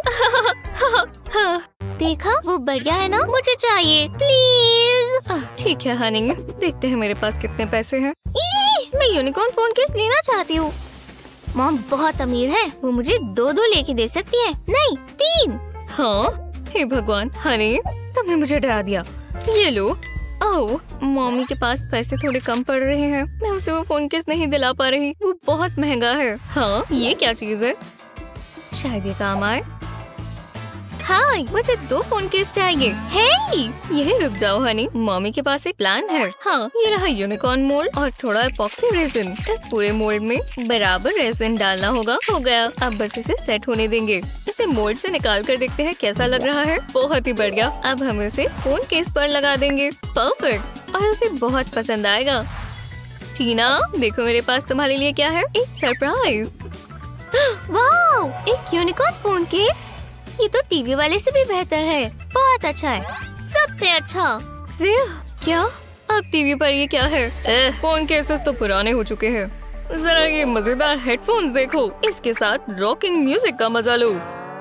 देखा, वो बढ़िया है ना? मुझे चाहिए प्लीज। ठीक है हनी, देखते हैं मेरे पास कितने पैसे हैं। मैं यूनिकॉर्न फोन केस लेना चाहती हूँ। मॉम बहुत अमीर है, वो मुझे 2 लेके दे सकती है। नहीं, 3। हाँ, हे भगवान हनी, तुमने मुझे डरा दिया। ये लो। ओह, मम्मी के पास पैसे थोड़े कम पड़ रहे हैं। मैं उसे वो फोन केस नहीं दिला पा रही, वो बहुत महंगा है। हाँ, ये क्या चीज है? शायद ये काम आए। हाँ, मुझे 2 फोन केस चाहिए। हे, यही रुक जाओ हनी, मम्मी के पास एक प्लान है। हाँ, ये रहा यूनिकॉर्न मोल्ड और थोड़ा एपॉक्सी रेजिन। इस पूरे मोल्ड में बराबर रेजिन डालना होगा। हो गया, अब बस इसे सेट होने देंगे। इसे मोल्ड से निकाल कर देखते हैं कैसा लग रहा है। बहुत ही बढ़िया। अब हम इसे फोन केस पर लगा देंगे। परफेक्ट, और उसे बहुत पसंद आएगा। टीना, देखो मेरे पास तुम्हारे लिए क्या है, एक सरप्राइज। वाओ, एक यूनिकॉर्न फोन केस। ये तो टीवी वाले से भी बेहतर है। बहुत अच्छा है, सबसे अच्छा। क्या? अब टीवी पर ये क्या है? फोन केसेस तो पुराने हो चुके हैं। जरा ये मजेदार हेडफोन्स देखो, इसके साथ रॉकिंग म्यूजिक का मजा लो।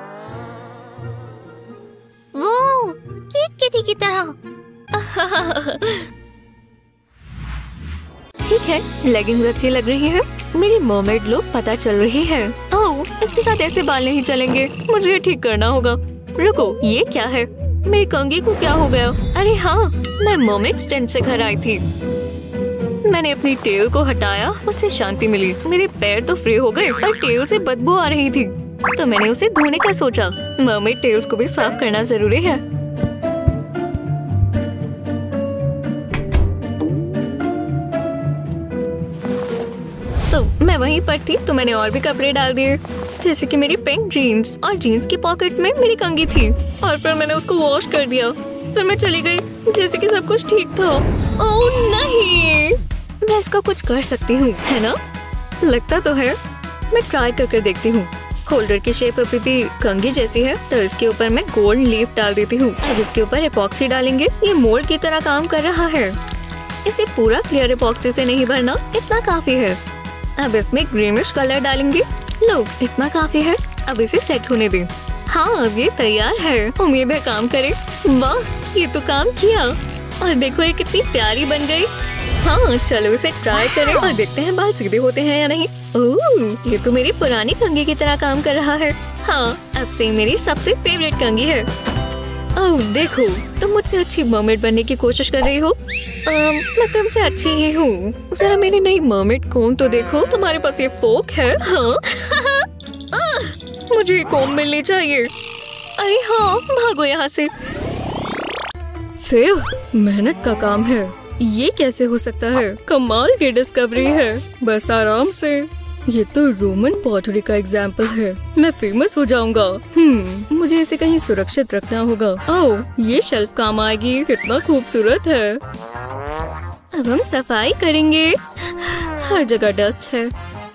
वो केक किटी की तरह। ठीक है, लेगिंग्स अच्छी लग रही है। मेरी मर्मेड लुक पता चल रही है। ओह, इसके साथ ऐसे बाल नहीं चलेंगे, मुझे ये ठीक करना होगा। रुको, ये क्या है? मेरी कंघी को क्या हो गया? अरे हाँ, मैं मर्मेड स्टैंड से घर आई थी। मैंने अपनी टेल को हटाया, उससे शांति मिली। मेरे पैर तो फ्री हो गए, पर टेल से बदबू आ रही थी, तो मैंने उसे धोने का सोचा। मर्मेड टेल्स को भी साफ करना जरूरी है। तो मैं वहीं पर थी तो मैंने और भी कपड़े डाल दिए, जैसे कि मेरी पिंक जीन्स, और जीन्स की पॉकेट में मेरी कंघी थी, और फिर मैंने उसको वॉश कर दिया। फिर मैं चली गई जैसे कि सब कुछ ठीक था। ओह नहीं, मैं इसका कुछ कर सकती हूँ, है ना? लगता तो है। मैं ट्राई कर देखती हूँ। होल्डर की शेप अभी भी कंघी जैसी है, तो इसके ऊपर मैं गोल्ड लीफ डाल देती हूँ। अब इसके ऊपर एपॉक्सी डालेंगे। ये मोल्ड की तरह काम कर रहा है। इसे पूरा क्लियर एपॉक्सी से नहीं भरना, इतना काफी है। अब इसमें ग्रीनिश कलर डालेंगे। लो, इतना काफी है। अब इसे सेट होने दें। हाँ, अब ये तैयार है। उम्मीद है काम करे। वाह, ये तो काम किया। और देखो ये कितनी प्यारी बन गई। हाँ, चलो इसे ट्राई करें और देखते हैं बाल सीधे होते हैं या नहीं। ओह, ये तो मेरी पुरानी कंघी की तरह काम कर रहा है। हाँ, अब से मेरी सबसे फेवरेट कंघी है। ओह देखो, तुम मुझसे अच्छी मर्मेड बनने की कोशिश कर रही हो। मैं तुमसे अच्छी ही हूँ। जरा मेरी नई मर्मेड कोम तो देखो। तुम्हारे पास ये फोक है? हाँ। मुझे कोम मिलनी चाहिए। अरे हाँ, भागो यहाँ से। फिर मेहनत का काम है। ये कैसे हो सकता है? कमाल की डिस्कवरी है। बस आराम से। ये तो रोमन पॉटरी का एग्जाम्पल है। मैं फेमस हो जाऊंगा। मुझे इसे कहीं सुरक्षित रखना होगा। ओह, ये शेल्फ काम आएगी। कितना खूबसूरत है। अब हम सफाई करेंगे। हर जगह डस्ट है।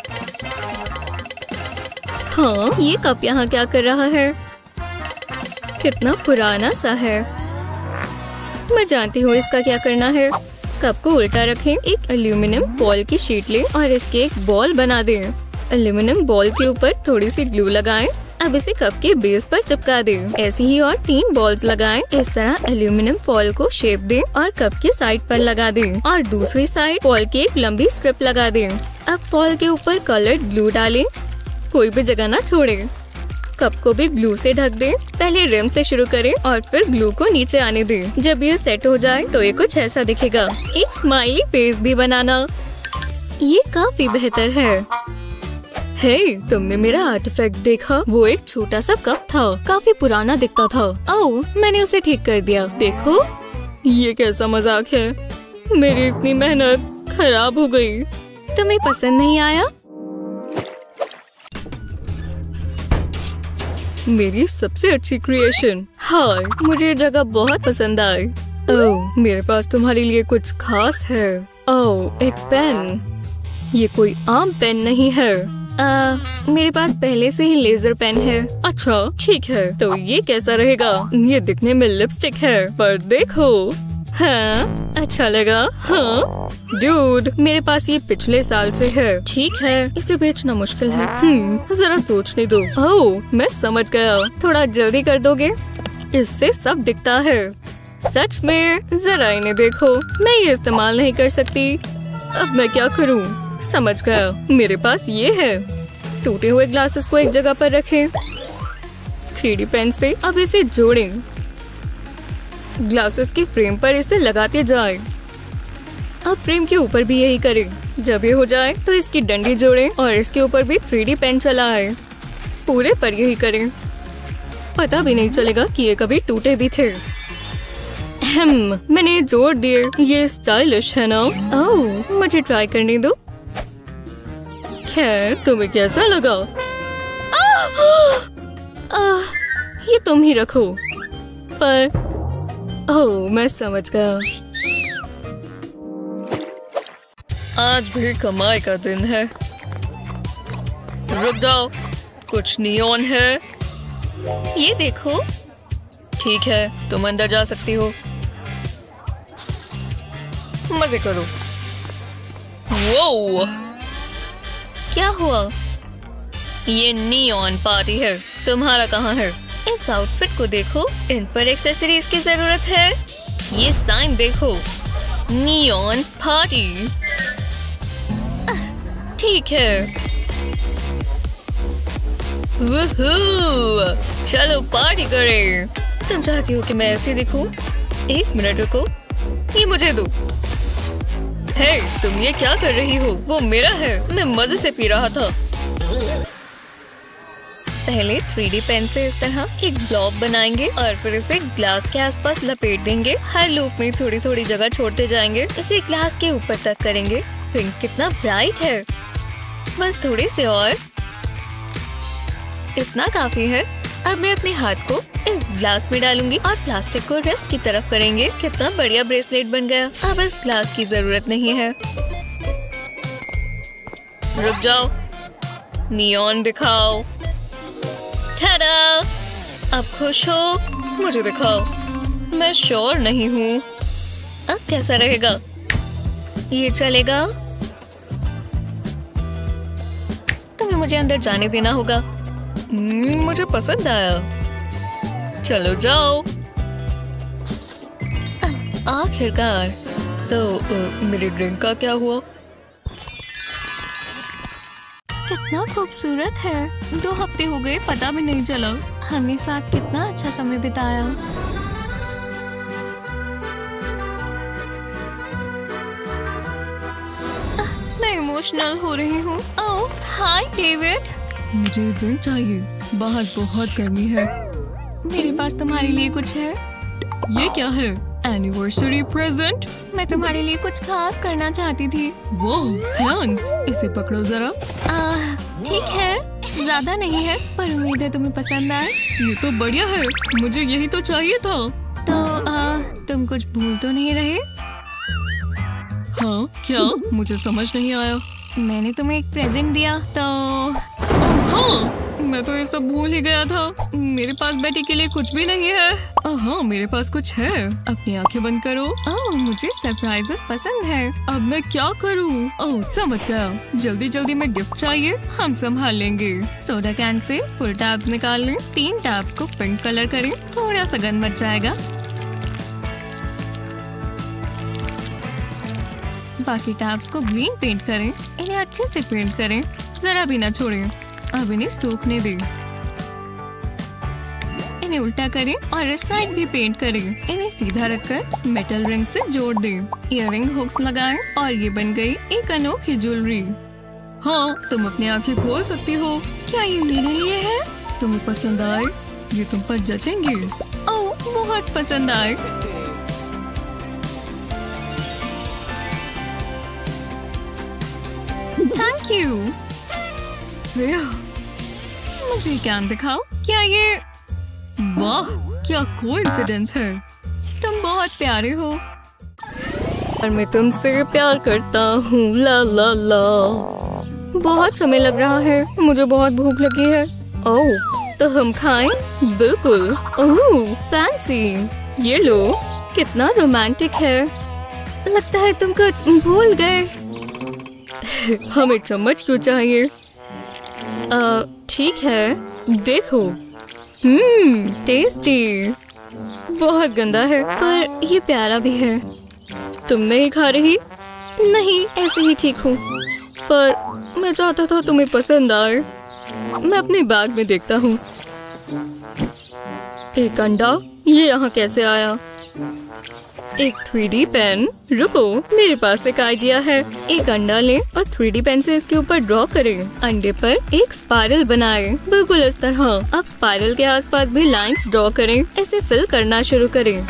हाँ, ये कप यहाँ क्या कर रहा है? कितना पुराना सा है। मैं जानती हूँ इसका क्या करना है। कप को उल्टा रखें, एक एल्यूमिनियम फॉइल की शीट लें और इसके एक बॉल बना दें। एल्यूमिनियम बॉल के ऊपर थोड़ी सी ग्लू लगाएं। अब इसे कप के बेस पर चिपका दें। ऐसे ही और 3 बॉल्स लगाएं। इस तरह एल्यूमिनियम फॉइल को शेप दें और कप के साइड पर लगा दें और दूसरी साइड फॉइल की एक लंबी स्ट्रिप लगा दें। अब फॉइल के ऊपर कलर्ड ग्लू डालें, कोई भी जगह ना छोड़ें। कप को भी ग्लू से ढक दें। पहले रिम से शुरू करें और फिर ग्लू को नीचे आने दें। जब ये सेट हो जाए तो ये कुछ ऐसा दिखेगा। एक स्माइली फेस भी बनाना, ये काफी बेहतर है। हे, तुमने मेरा आर्टिफैक्ट देखा? वो एक छोटा सा कप था, काफी पुराना दिखता था। ओह, मैंने उसे ठीक कर दिया। देखो, ये कैसा मजाक है। मेरी इतनी मेहनत खराब हो गई। तुम्हें पसंद नहीं आया? मेरी सबसे अच्छी क्रिएशन। हाय, मुझे ये जगह बहुत पसंद आई। ओह, मेरे पास तुम्हारे लिए कुछ खास है। ओह, एक पेन। ये कोई आम पेन नहीं है। मेरे पास पहले से ही लेजर पेन है। अच्छा, ठीक है, तो ये कैसा रहेगा? ये दिखने में लिपस्टिक है, पर देखो। हाँ, अच्छा लगा। हाँ डूड, मेरे पास ये पिछले साल से है। ठीक है, इसे बेचना मुश्किल है। जरा सोचने दो। ओह, मैं समझ गया। थोड़ा जल्दी कर दोगे? इससे सब दिखता है। सच में? जरा इन्हें देखो। मैं ये इस्तेमाल नहीं कर सकती। अब मैं क्या करूं? समझ गया, मेरे पास ये है। टूटे हुए ग्लासेस को एक जगह पर रखें। 3D पेन से अब इसे जोड़ें। ग्लासेस की फ्रेम पर इसे लगाते जाएं। अब फ्रेम के ऊपर भी यही करें। जब ये हो जाए तो इसकी डंडी जोड़ें और इसके ऊपर भी 3D पेन चलाएं। पूरे पर यही करें। पता भी नहीं चलेगा कि ये कभी टूटे भी थे। मैंने जोड़ दिए। ये स्टाइलिश है ना? ओह, मुझे ट्राई करने दो। खैर, तुम्हें कैसा लगा? ये तुम ही रखो। पर ओह, मैं समझ गया। आज भी कमाई का दिन है। रुक जाओ, कुछ नियॉन है। ये देखो। ठीक है, तुम अंदर जा सकती हो। मजे करो। वो क्या हुआ? ये नियॉन पार्टी है। तुम्हारा कहाँ है? इस आउटफिट को देखो, इन पर एक्सेसरीज की जरूरत है। ये साइन देखो, नियॉन पार्टी। ठीक है। वूहू, चलो पार्टी करें। तुम चाहती हो कि मैं ऐसे दिखूं? एक मिनट रुको, ये मुझे दो। हे, तुम ये क्या कर रही हो? वो मेरा है, मैं मजे से पी रहा था। पहले 3D पेन से इस तरह एक ब्लॉब बनाएंगे और फिर इसे ग्लास के आसपास लपेट देंगे। हर लूप में थोड़ी थोड़ी जगह छोड़ते जाएंगे। इसे ग्लास के ऊपर तक करेंगे। पिंक कितना ब्राइट है। बस थोड़ी सी और। इतना काफी है। अब मैं अपने हाथ को इस ग्लास में डालूंगी और प्लास्टिक को रेस्ट की तरफ करेंगे। कितना बढ़िया ब्रेसलेट बन गया। अब इस ग्लास की जरूरत नहीं है। रुक जाओ, नियॉन दिखाओ। टाडा! अब खुश हो? मुझे दिखाओ। मैं श्योर नहीं हूँ। अब कैसा रहेगा? ये चलेगा? तुम्हें मुझे अंदर जाने देना होगा। मुझे पसंद आया। चलो जाओ। आखिरकार। तो मेरे ड्रिंक का क्या हुआ? कितना खूबसूरत है। 2 हफ्ते हो गए, पता भी नहीं चला। हमने साथ कितना अच्छा समय बिताया। मैं इमोशनल हो रही हूँ। ओह, हाय डेविड। मुझे ड्रिंक चाहिए। बाहर बहुत गर्मी है। मेरे पास तुम्हारे लिए कुछ है। ये क्या है? Anniversary present. मैं तुम्हारे लिए कुछ खास करना चाहती थी। वो थैंक्स। इसे पकड़ो जरा। ठीक है, ज्यादा नहीं है, पर उम्मीद है तुम्हें पसंद आए। ये तो बढ़िया है, मुझे यही तो चाहिए था। तो तुम कुछ भूल तो नहीं रहे? हाँ क्या? मुझे समझ नहीं आया। मैंने तुम्हें एक प्रेजेंट दिया तो हाँ, मैं तो ये सब भूल ही गया था। मेरे पास बेटी के लिए कुछ भी नहीं है। हाँ मेरे पास कुछ है। अपनी आंखें बंद करो। ओह मुझे सरप्राइजेस पसंद है। अब मैं क्या करूँ? ओह समझ गया, जल्दी जल्दी में गिफ्ट चाहिए, हम संभाल लेंगे। सोडा कैन से फुल टैब्स निकाल लें। 3 टैब्स को पिंक कलर करें, थोड़ा सा गंद मच जाएगा। बाकी टैब्स को ग्रीन पेंट करें। इन्हें अच्छे से पेंट करें, जरा भी ना छोड़ें। अब इन्हें सूखने दें। इन्हें उल्टा करें और इस साइड भी पेंट करें। इन्हें सीधा रखकर मेटल रिंग से जोड़ दें। इयररिंग हुक्स लगाएं और ये बन गई एक अनोखी ज्वेलरी। हाँ तुम अपनी आंखें खोल सकती हो। क्या ये मेरे लिए है? तुम्हें पसंद आए? ये तुम पर जचेंगे। ओह बहुत पसंद आए। Thank you. मुझे कैन दिखाओ। क्या ये? वाह क्या कोइंसिडेंस है। तुम बहुत प्यारे हो और मैं तुमसे प्यार करता हूँ। ला ला ला। बहुत समय लग रहा है, मुझे बहुत भूख लगी है। ओह तो हम खाएं? बिल्कुल। Oh fancy. ये लो, कितना रोमांटिक है। लगता है तुम कुछ भूल गए। हमें चम्मच क्यों चाहिए? ठीक है, देखो। टेस्टी। बहुत गंदा है पर ये प्यारा भी है। तुम नहीं खा रही? नहीं ऐसे ही ठीक हूँ, पर मैं चाहता था तुम्हें पसंद आए। मैं अपने बैग में देखता हूँ। एक अंडा, ये यहाँ कैसे आया? एक 3D पेन। रुको, मेरे पास एक आइडिया है। एक अंडा लें और 3D पेन से इसके ऊपर ड्रॉ करें। अंडे पर एक स्पाइरल बनाएं, बिल्कुल इस तरह। अब स्पाइरल के आसपास भी लाइंस ड्रॉ करें। इसे फिल करना शुरू करें।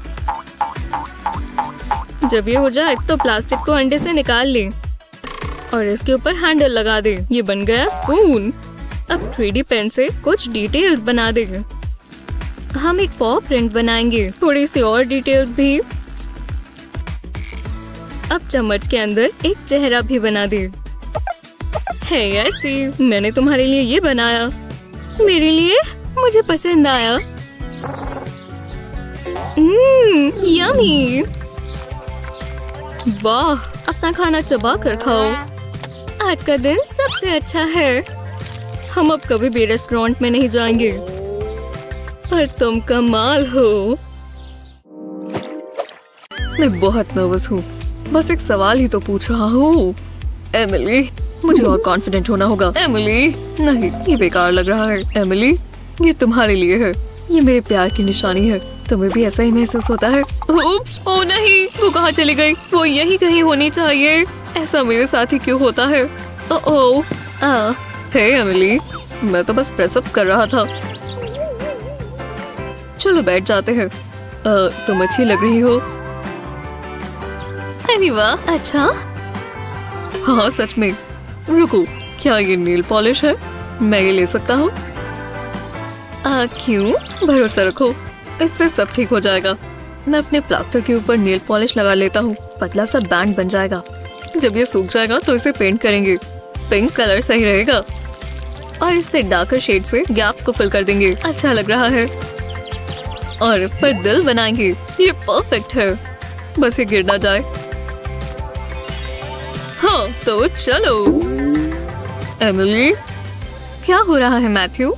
जब ये हो जाए तो प्लास्टिक को अंडे से निकाल लें और इसके ऊपर हैंडल लगा दें। ये बन गया स्पून। अब 3D पेन से कुछ डिटेल्स बना दें। हम एक पॉ प्रिंट बनाएंगे, थोड़ी सी और डिटेल्स भी। अब चम्मच के अंदर एक चेहरा भी बना दे। है ऐसी, मैंने तुम्हारे लिए ये बनाया। मेरे लिए? मुझे पसंद आया। यम्मी। वाह, अपना खाना चबा कर खाओ। आज का दिन सबसे अच्छा है। हम अब कभी भी रेस्टोरेंट में नहीं जाएंगे। पर तुम कमाल हो। मैं बहुत नर्वस हूँ, बस एक सवाल ही तो पूछ रहा हूँ। एमिली, मुझे और कॉन्फिडेंट होना होगा। एमिली, नहीं ये बेकार लग रहा है। एमिली, ये तुम्हारे लिए है। ये मेरे प्यार की निशानी है। तुम्हें भी ऐसा ही महसूस होता है? उप्स, ओ नहीं, वो कहाँ चली गई? वो यही कहीं होनी चाहिए। ऐसा मेरे साथ ही क्यों होता है? हे एमिली, मैं तो बस प्रेसअप्स कर रहा था। चलो बैठ जाते हैं। तुम अच्छी लग रही हो। अरे वाह, अच्छा। हाँ सच में। रुको, क्या ये नेल पॉलिश है? मैं ये ले सकता हूँ? क्यों? भरोसा रखो, इससे सब ठीक हो जाएगा। मैं अपने प्लास्टर के ऊपर नेल पॉलिश लगा लेता हूँ। पतला सा बैंड बन जाएगा। जब ये सूख जाएगा तो इसे पेंट करेंगे। पिंक कलर सही रहेगा और इससे डार्कर शेड से गैप्स को फिल कर देंगे। अच्छा लग रहा है। और इस पर दिल बनाएंगे। ये परफेक्ट है, बस ये गिर ना जाए। हाँ तो चलो। एमिली, क्या हो रहा है मैथ्यू?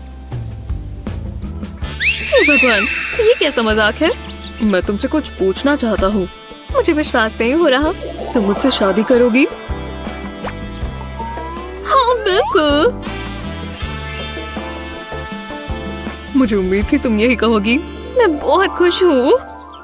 भगवान, ये कैसा मजाक है? मैं तुमसे कुछ पूछना चाहता हूँ। मुझे विश्वास नहीं हो रहा। तुम मुझसे शादी करोगी? हाँ बिल्कुल। मुझे उम्मीद थी तुम यही कहोगी। मैं बहुत खुश हूँ।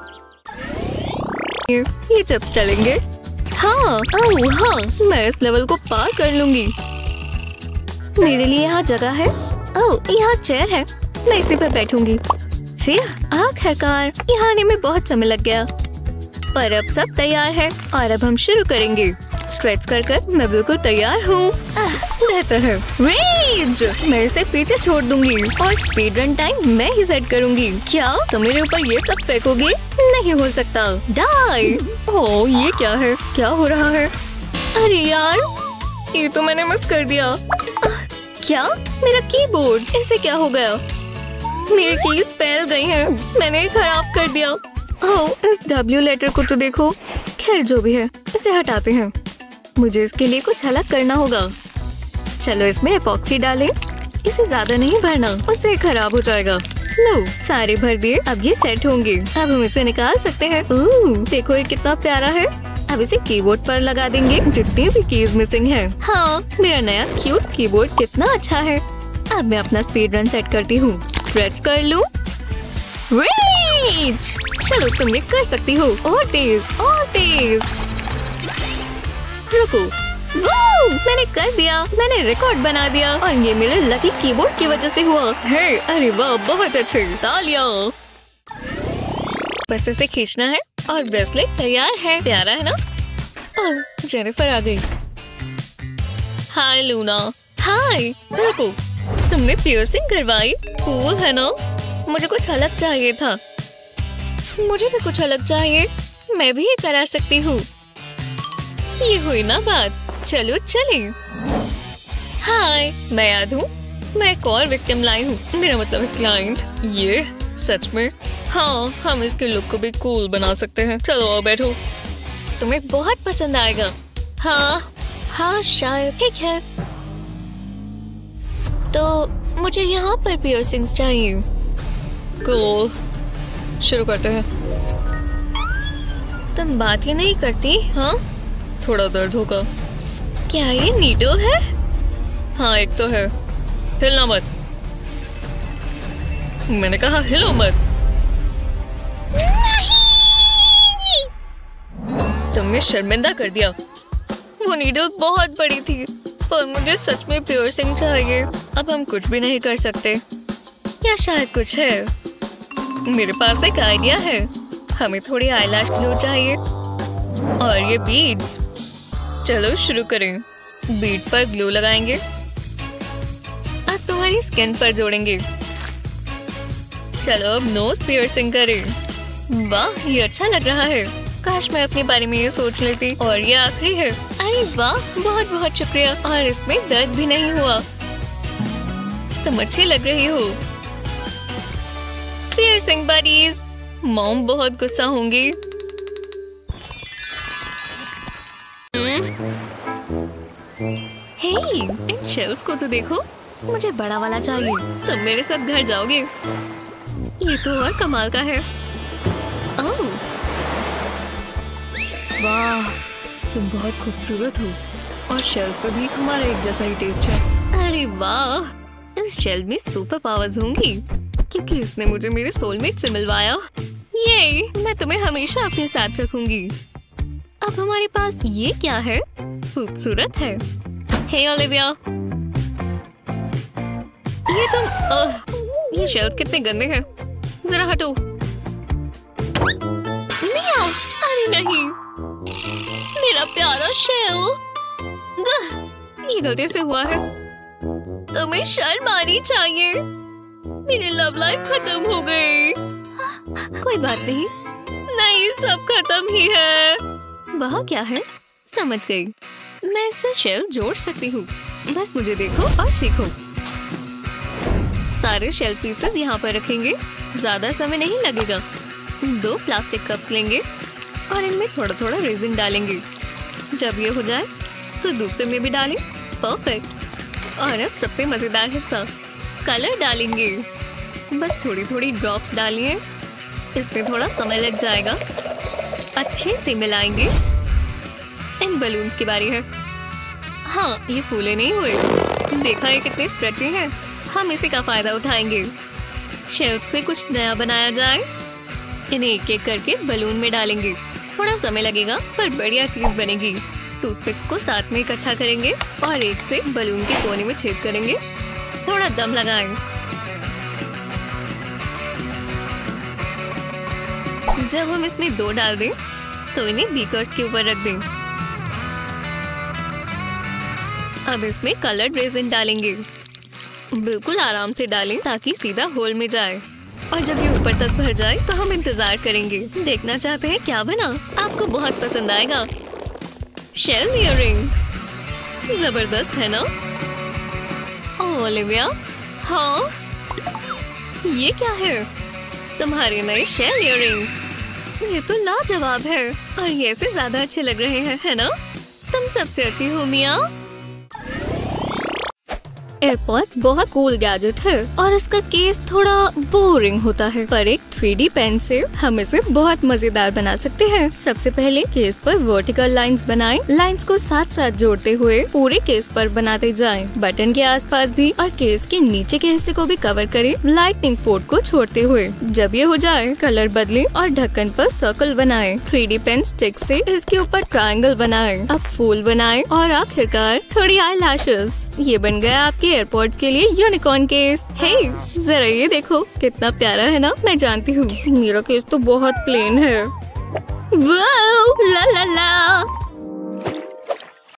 ये चिप्स चलेंगे? हाँ, ओह हाँ, मैं इस लेवल को पार कर लूंगी। मेरे लिए यहाँ जगह है। ओह, यहाँ चेयर है, मैं इसी पर बैठूंगी। फिर आखिरकार यहाँ आने में बहुत समय लग गया, पर अब सब तैयार है और अब हम शुरू करेंगे। स्ट्रेच कर कर मैं बिल्कुल तैयार हूँ। बेहतर है। रेज! मैं इसे पीछे छोड़ दूंगी और स्पीड रन टाइम मैं ही सेट करूंगी। क्या तुम मेरे ऊपर ये सब फेंकोगे? नहीं हो सकता। डाई! ओह ये क्या है? क्या हो रहा है? अरे यार, ये तो मैंने मिस कर दिया। क्या? मेरा कीबोर्ड, इसे क्या हो गया? मेरी कीज फैल गई हैं। मैंने खराब कर दिया। ओह, इस W लेटर को तो देखो। खैर जो भी है, इसे हटाते हैं। मुझे इसके लिए कुछ अलग करना होगा। चलो इसमें एपॉक्सी डालें। इसे ज्यादा नहीं भरना, उससे खराब हो जाएगा। लो, सारे भर दिए। अब ये सेट होंगे। अब हम इसे निकाल सकते हैं। देखो ये कितना प्यारा है। अब इसे कीबोर्ड पर लगा देंगे जितनी भी कीज मिसिंग है। हाँ, मेरा नया क्यूट कीबोर्ड कितना अच्छा है। अब मैं अपना स्पीड रन सेट करती हूँ। स्ट्रेच कर लूं। रेज! चलो तुम ये कर सकती हो। और तेज, और तेज। रुको। मैंने कर दिया। मैंने रिकॉर्ड बना दिया और ये मेरे लकी कीबोर्ड की वजह से हुआ है। अरे वाह, बहुत अच्छे। तालियां। बस इसे खींचना है और ब्रेसलेट तैयार है। प्यारा है ना? ओह, जेनिफर आ गई। Hi Luna. हाय। रुको, तुमने पियर्सिंग करवाई? कूल है ना? मुझे कुछ अलग चाहिए था। मुझे भी कुछ अलग चाहिए। मैं भी ये करा सकती हूँ। ये हुई ना बात। चलो चलें। हाय, मैं याद हूँ। मैं एक और विक्टिम लाई हूँ। मेरा मतलब है क्लाइंट। ये सच में? हाँ, हम इसके लुक को भी कूल बना सकते हैं। चलो आओ बैठो। तुम्हें बहुत पसंद आएगा। हाँ शायद। ठीक है, तो मुझे यहाँ पर पियर्सिंग्स चाहिए। कूल, शुरू करते हैं। तुम बात ही नहीं करती। हाँ, थोड़ा दर्द होगा। क्या ये नीडल है? हाँ, एक तो है। हिलना मत। मैंने कहा हिलो मत। नहीं! तुमने शर्मिंदा कर दिया। वो नीडल बहुत बड़ी थी, पर मुझे सच में पियर्सिंग चाहिए। अब हम कुछ भी नहीं कर सकते। या शायद कुछ है। मेरे पास एक आइडिया है। हमें थोड़ी आईलैश ग्लू चाहिए और ये बीड्स। चलो शुरू करें। बीड पर ग्लू लगाएंगे। अब तुम्हारी स्किन पर जोड़ेंगे। चलो अब नोज पियर्सिंग करें। वाह, ये अच्छा लग रहा है। काश मैं अपने बारे में ये सोच लेती। और ये आखिरी है। अरे वाह, बहुत बहुत शुक्रिया। और इसमें दर्द भी नहीं हुआ। तुम अच्छी लग रही हो। Piercing buddies. मॉम बहुत गुस्सा होंगी। हे, इन शेल्स को तो देखो। मुझे बड़ा वाला चाहिए। तुम मेरे साथ घर जाओगे? ये तो और कमाल का है। ओह, वाह, तुम बहुत खूबसूरत हो। और शेल्स पर भी हमारा एक जैसा ही टेस्ट है। अरे वाह, इस शेल में सुपर पावर्स होंगी क्योंकि इसने मुझे मेरे सोलमेट से मिलवाया। ये मैं तुम्हें हमेशा अपने साथ रखूंगी। अब हमारे पास ये क्या है? खूबसूरत है। हे ओलिविया, ये तुम ये शेल्स कितने गंदे हैं। जरा हटो। मियाओ, अरे नहीं, मेरा प्यारा शेल। ये गलती से हुआ है। तुम्हें शर्म आनी चाहिए। मेरी लव लाइफ खत्म हो गई। कोई बात नहीं, नहीं सब खत्म ही है। वहाँ क्या है? समझ गई। मैं इससे शेल जोड़ सकती हूँ। बस मुझे देखो और सीखो। सारे शेल पीसेस यहाँ पर रखेंगे। ज्यादा समय नहीं लगेगा। 2 प्लास्टिक कप्स लेंगे और इनमें थोड़ा थोड़ा रेजिन डालेंगे। जब ये हो जाए तो दूसरे में भी डालें। परफेक्ट। और अब सबसे मजेदार हिस्सा, कलर डालेंगे। बस थोड़ी थोड़ी ड्रॉप्स डालिए। इसमें थोड़ा समय लग जाएगा। अच्छे से मिलाएंगे। इन बलून्स की बारी है। हाँ, ये फूले नहीं हुए। देखा ये कितने स्ट्रेची हैं। हम इसी का फायदा उठाएंगे। शेल्फ से कुछ नया बनाया जाए। इन्हें एक एक करके बलून में डालेंगे। थोड़ा समय लगेगा पर बढ़िया चीज बनेगी। टूथपिक्स को साथ में इकट्ठा करेंगे और एक से बलून के कोने में छेद करेंगे। थोड़ा दम लगाएं। जब हम इसमें 2 डाल दें तो इन्हें बीकर्स के ऊपर रख दें। अब इसमें कलर्ड रेजिन डालेंगे। बिल्कुल आराम से डालें ताकि सीधा होल में जाए। और जब ये ऊपर तक भर जाए तो हम इंतजार करेंगे। देखना चाहते हैं क्या बना? आपको बहुत पसंद आएगा। शेल इयररिंग्स जबरदस्त है ना? ओह ओलिविया, हाँ ये क्या है? तुम्हारे नए शेल इयररिंग्स। ये तो लाजवाब है और ये से ज्यादा अच्छे लग रहे हैं, है ना? तुम सबसे अच्छी हो मिया। एयरपॉड्स बहुत कूल गैजेट है और इसका केस थोड़ा बोरिंग होता है, पर एक 3D पेन से हम इसे बहुत मजेदार बना सकते हैं। सबसे पहले केस पर वर्टिकल लाइंस बनाएं। लाइंस को साथ साथ जोड़ते हुए पूरे केस पर बनाते जाएं। बटन के आसपास भी और केस के नीचे के हिस्से को भी कवर करें, लाइटनिंग पोर्ट को छोड़ते हुए। जब ये हो जाए कलर बदलें और ढक्कन पर सर्कल बनाएं। 3D पेन स्टिक से इसके ऊपर ट्रायंगल बनाएं। अब फूल बनाएं और आखिरकार थोड़ी आई-लैशेस। ये बन गया आपके एयरपॉड्स के लिए यूनिकॉर्न केस। हे, जरा ये देखो कितना प्यारा है ना? मैं जानती हूँ मेरा केस तो बहुत प्लेन है। वाओ, ला ला ला।